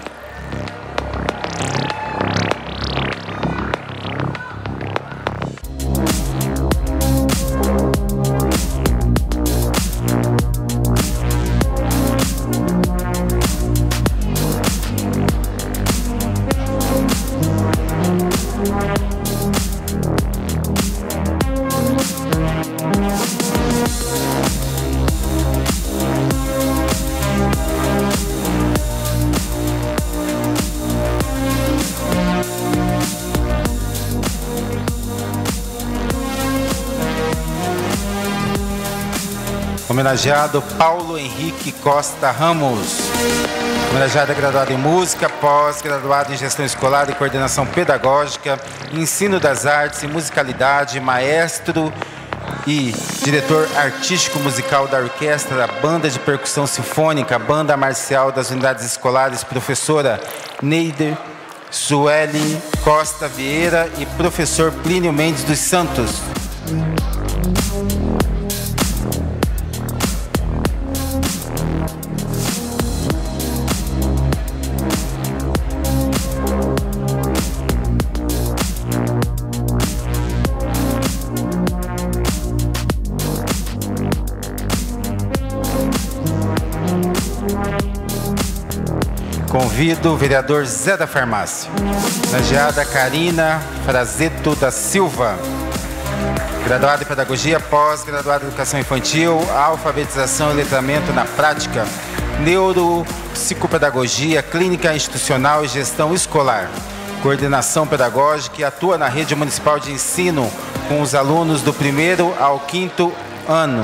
Homenageado Paulo Henrique Costa Ramos. Homenageada graduada em Música, pós-graduada em Gestão Escolar e Coordenação Pedagógica, Ensino das Artes e Musicalidade, maestro e diretor artístico musical da Orquestra da Banda de Percussão Sinfônica, Banda Marcial das Unidades Escolares, professora Neider Sueli Costa Vieira e professor Plínio Mendes dos Santos. Convido o vereador Zé da Farmácia. Homenageada Karina Frazeto da Silva. Graduada em Pedagogia, pós-graduada em Educação Infantil, Alfabetização e Letramento na Prática, Neuropsicopedagogia, Clínica Institucional e Gestão Escolar. Coordenação Pedagógica e atua na rede municipal de ensino com os alunos do primeiro ao quinto ano.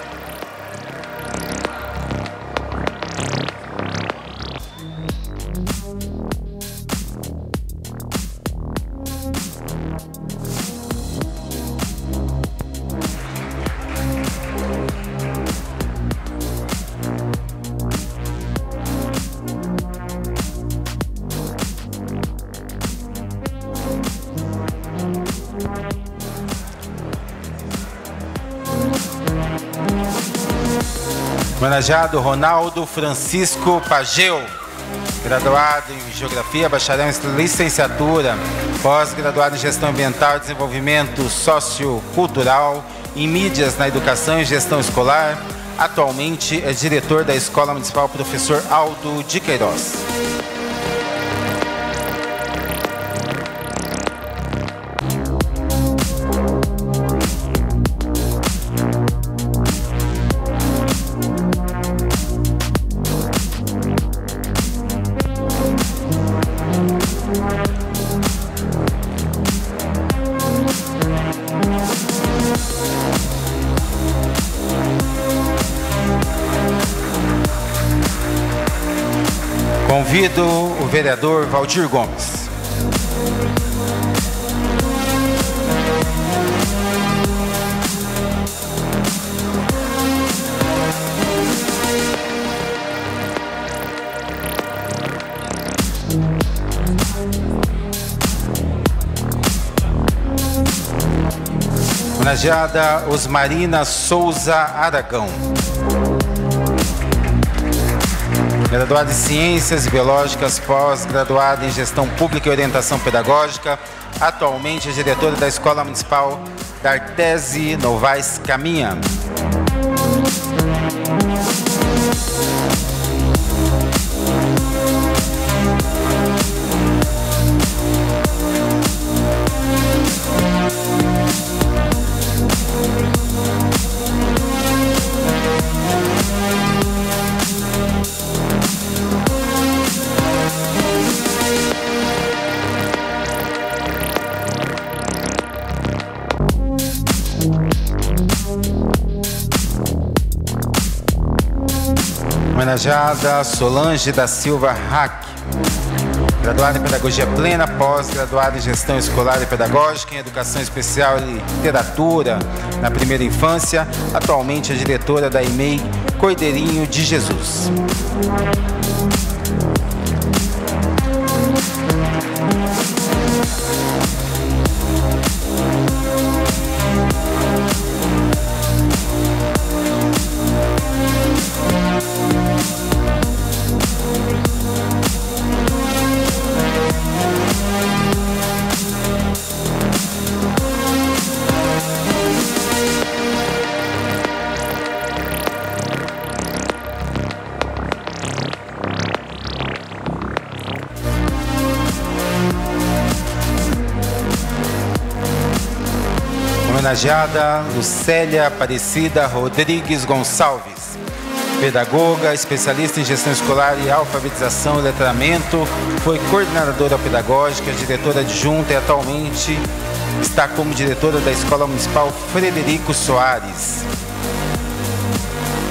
Homenageado Ronaldo Francisco Pageu, graduado em Geografia, bacharel em Licenciatura, pós-graduado em Gestão Ambiental e Desenvolvimento Sociocultural, em Mídias na Educação e Gestão Escolar. Atualmente é diretor da Escola Municipal Professor Aldo de Queiroz. Convido o vereador Valdir Gomes. Homenageada Osmarina Souza Aragão. Graduada em Ciências Biológicas, pós-graduada em Gestão Pública e Orientação Pedagógica. Atualmente é diretora da Escola Municipal da Artese Novaes Caminha. Homenageada Solange da Silva Hack, graduada em Pedagogia Plena, pós-graduada em Gestão Escolar e Pedagógica, em Educação Especial e Literatura na Primeira Infância. Atualmente é diretora da E M E I Cordeirinho de Jesus. Homenageada Lucélia Aparecida Rodrigues Gonçalves, pedagoga, especialista em gestão escolar e alfabetização e letramento, foi coordenadora pedagógica, diretora adjunta e atualmente está como diretora da Escola Municipal Frederico Soares.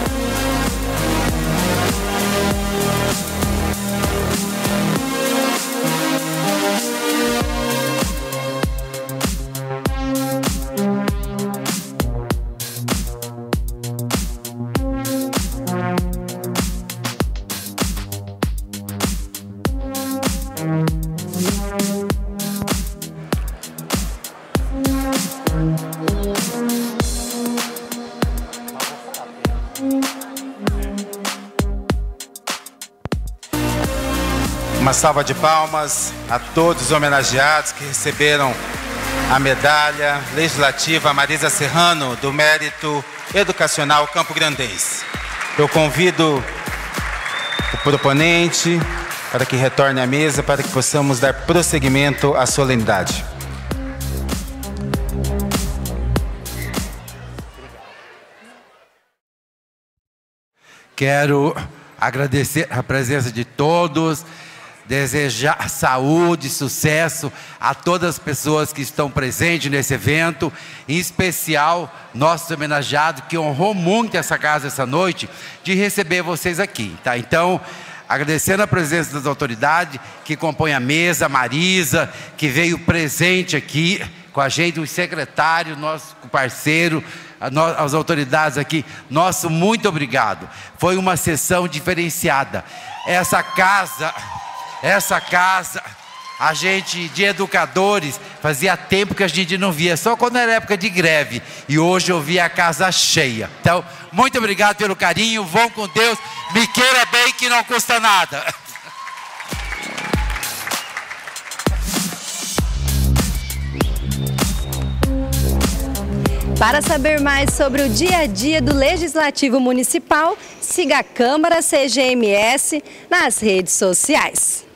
Uma salva de palmas a todos os homenageados que receberam a medalha legislativa Marisa Serrano do Mérito Educacional Campograndense. Eu convido o proponente para que retorne à mesa para que possamos dar prosseguimento à solenidade. Quero agradecer a presença de todos, desejar saúde, sucesso a todas as pessoas que estão presentes nesse evento, em especial nosso homenageado que honrou muito essa casa essa noite, de receber vocês aqui, tá? Então, agradecendo a presença das autoridades que compõem a mesa, Marisa, que veio presente aqui com a gente, o secretário, nosso parceiro, as autoridades aqui, nosso muito obrigado. Foi uma sessão diferenciada. Essa casa, essa casa, a gente de educadores, fazia tempo que a gente não via, só quando era época de greve, e hoje eu vi a casa cheia. Então, muito obrigado pelo carinho, vão com Deus, me queira bem que não custa nada. Para saber mais sobre o dia a dia do Legislativo Municipal, siga a Câmara C G M S nas redes sociais.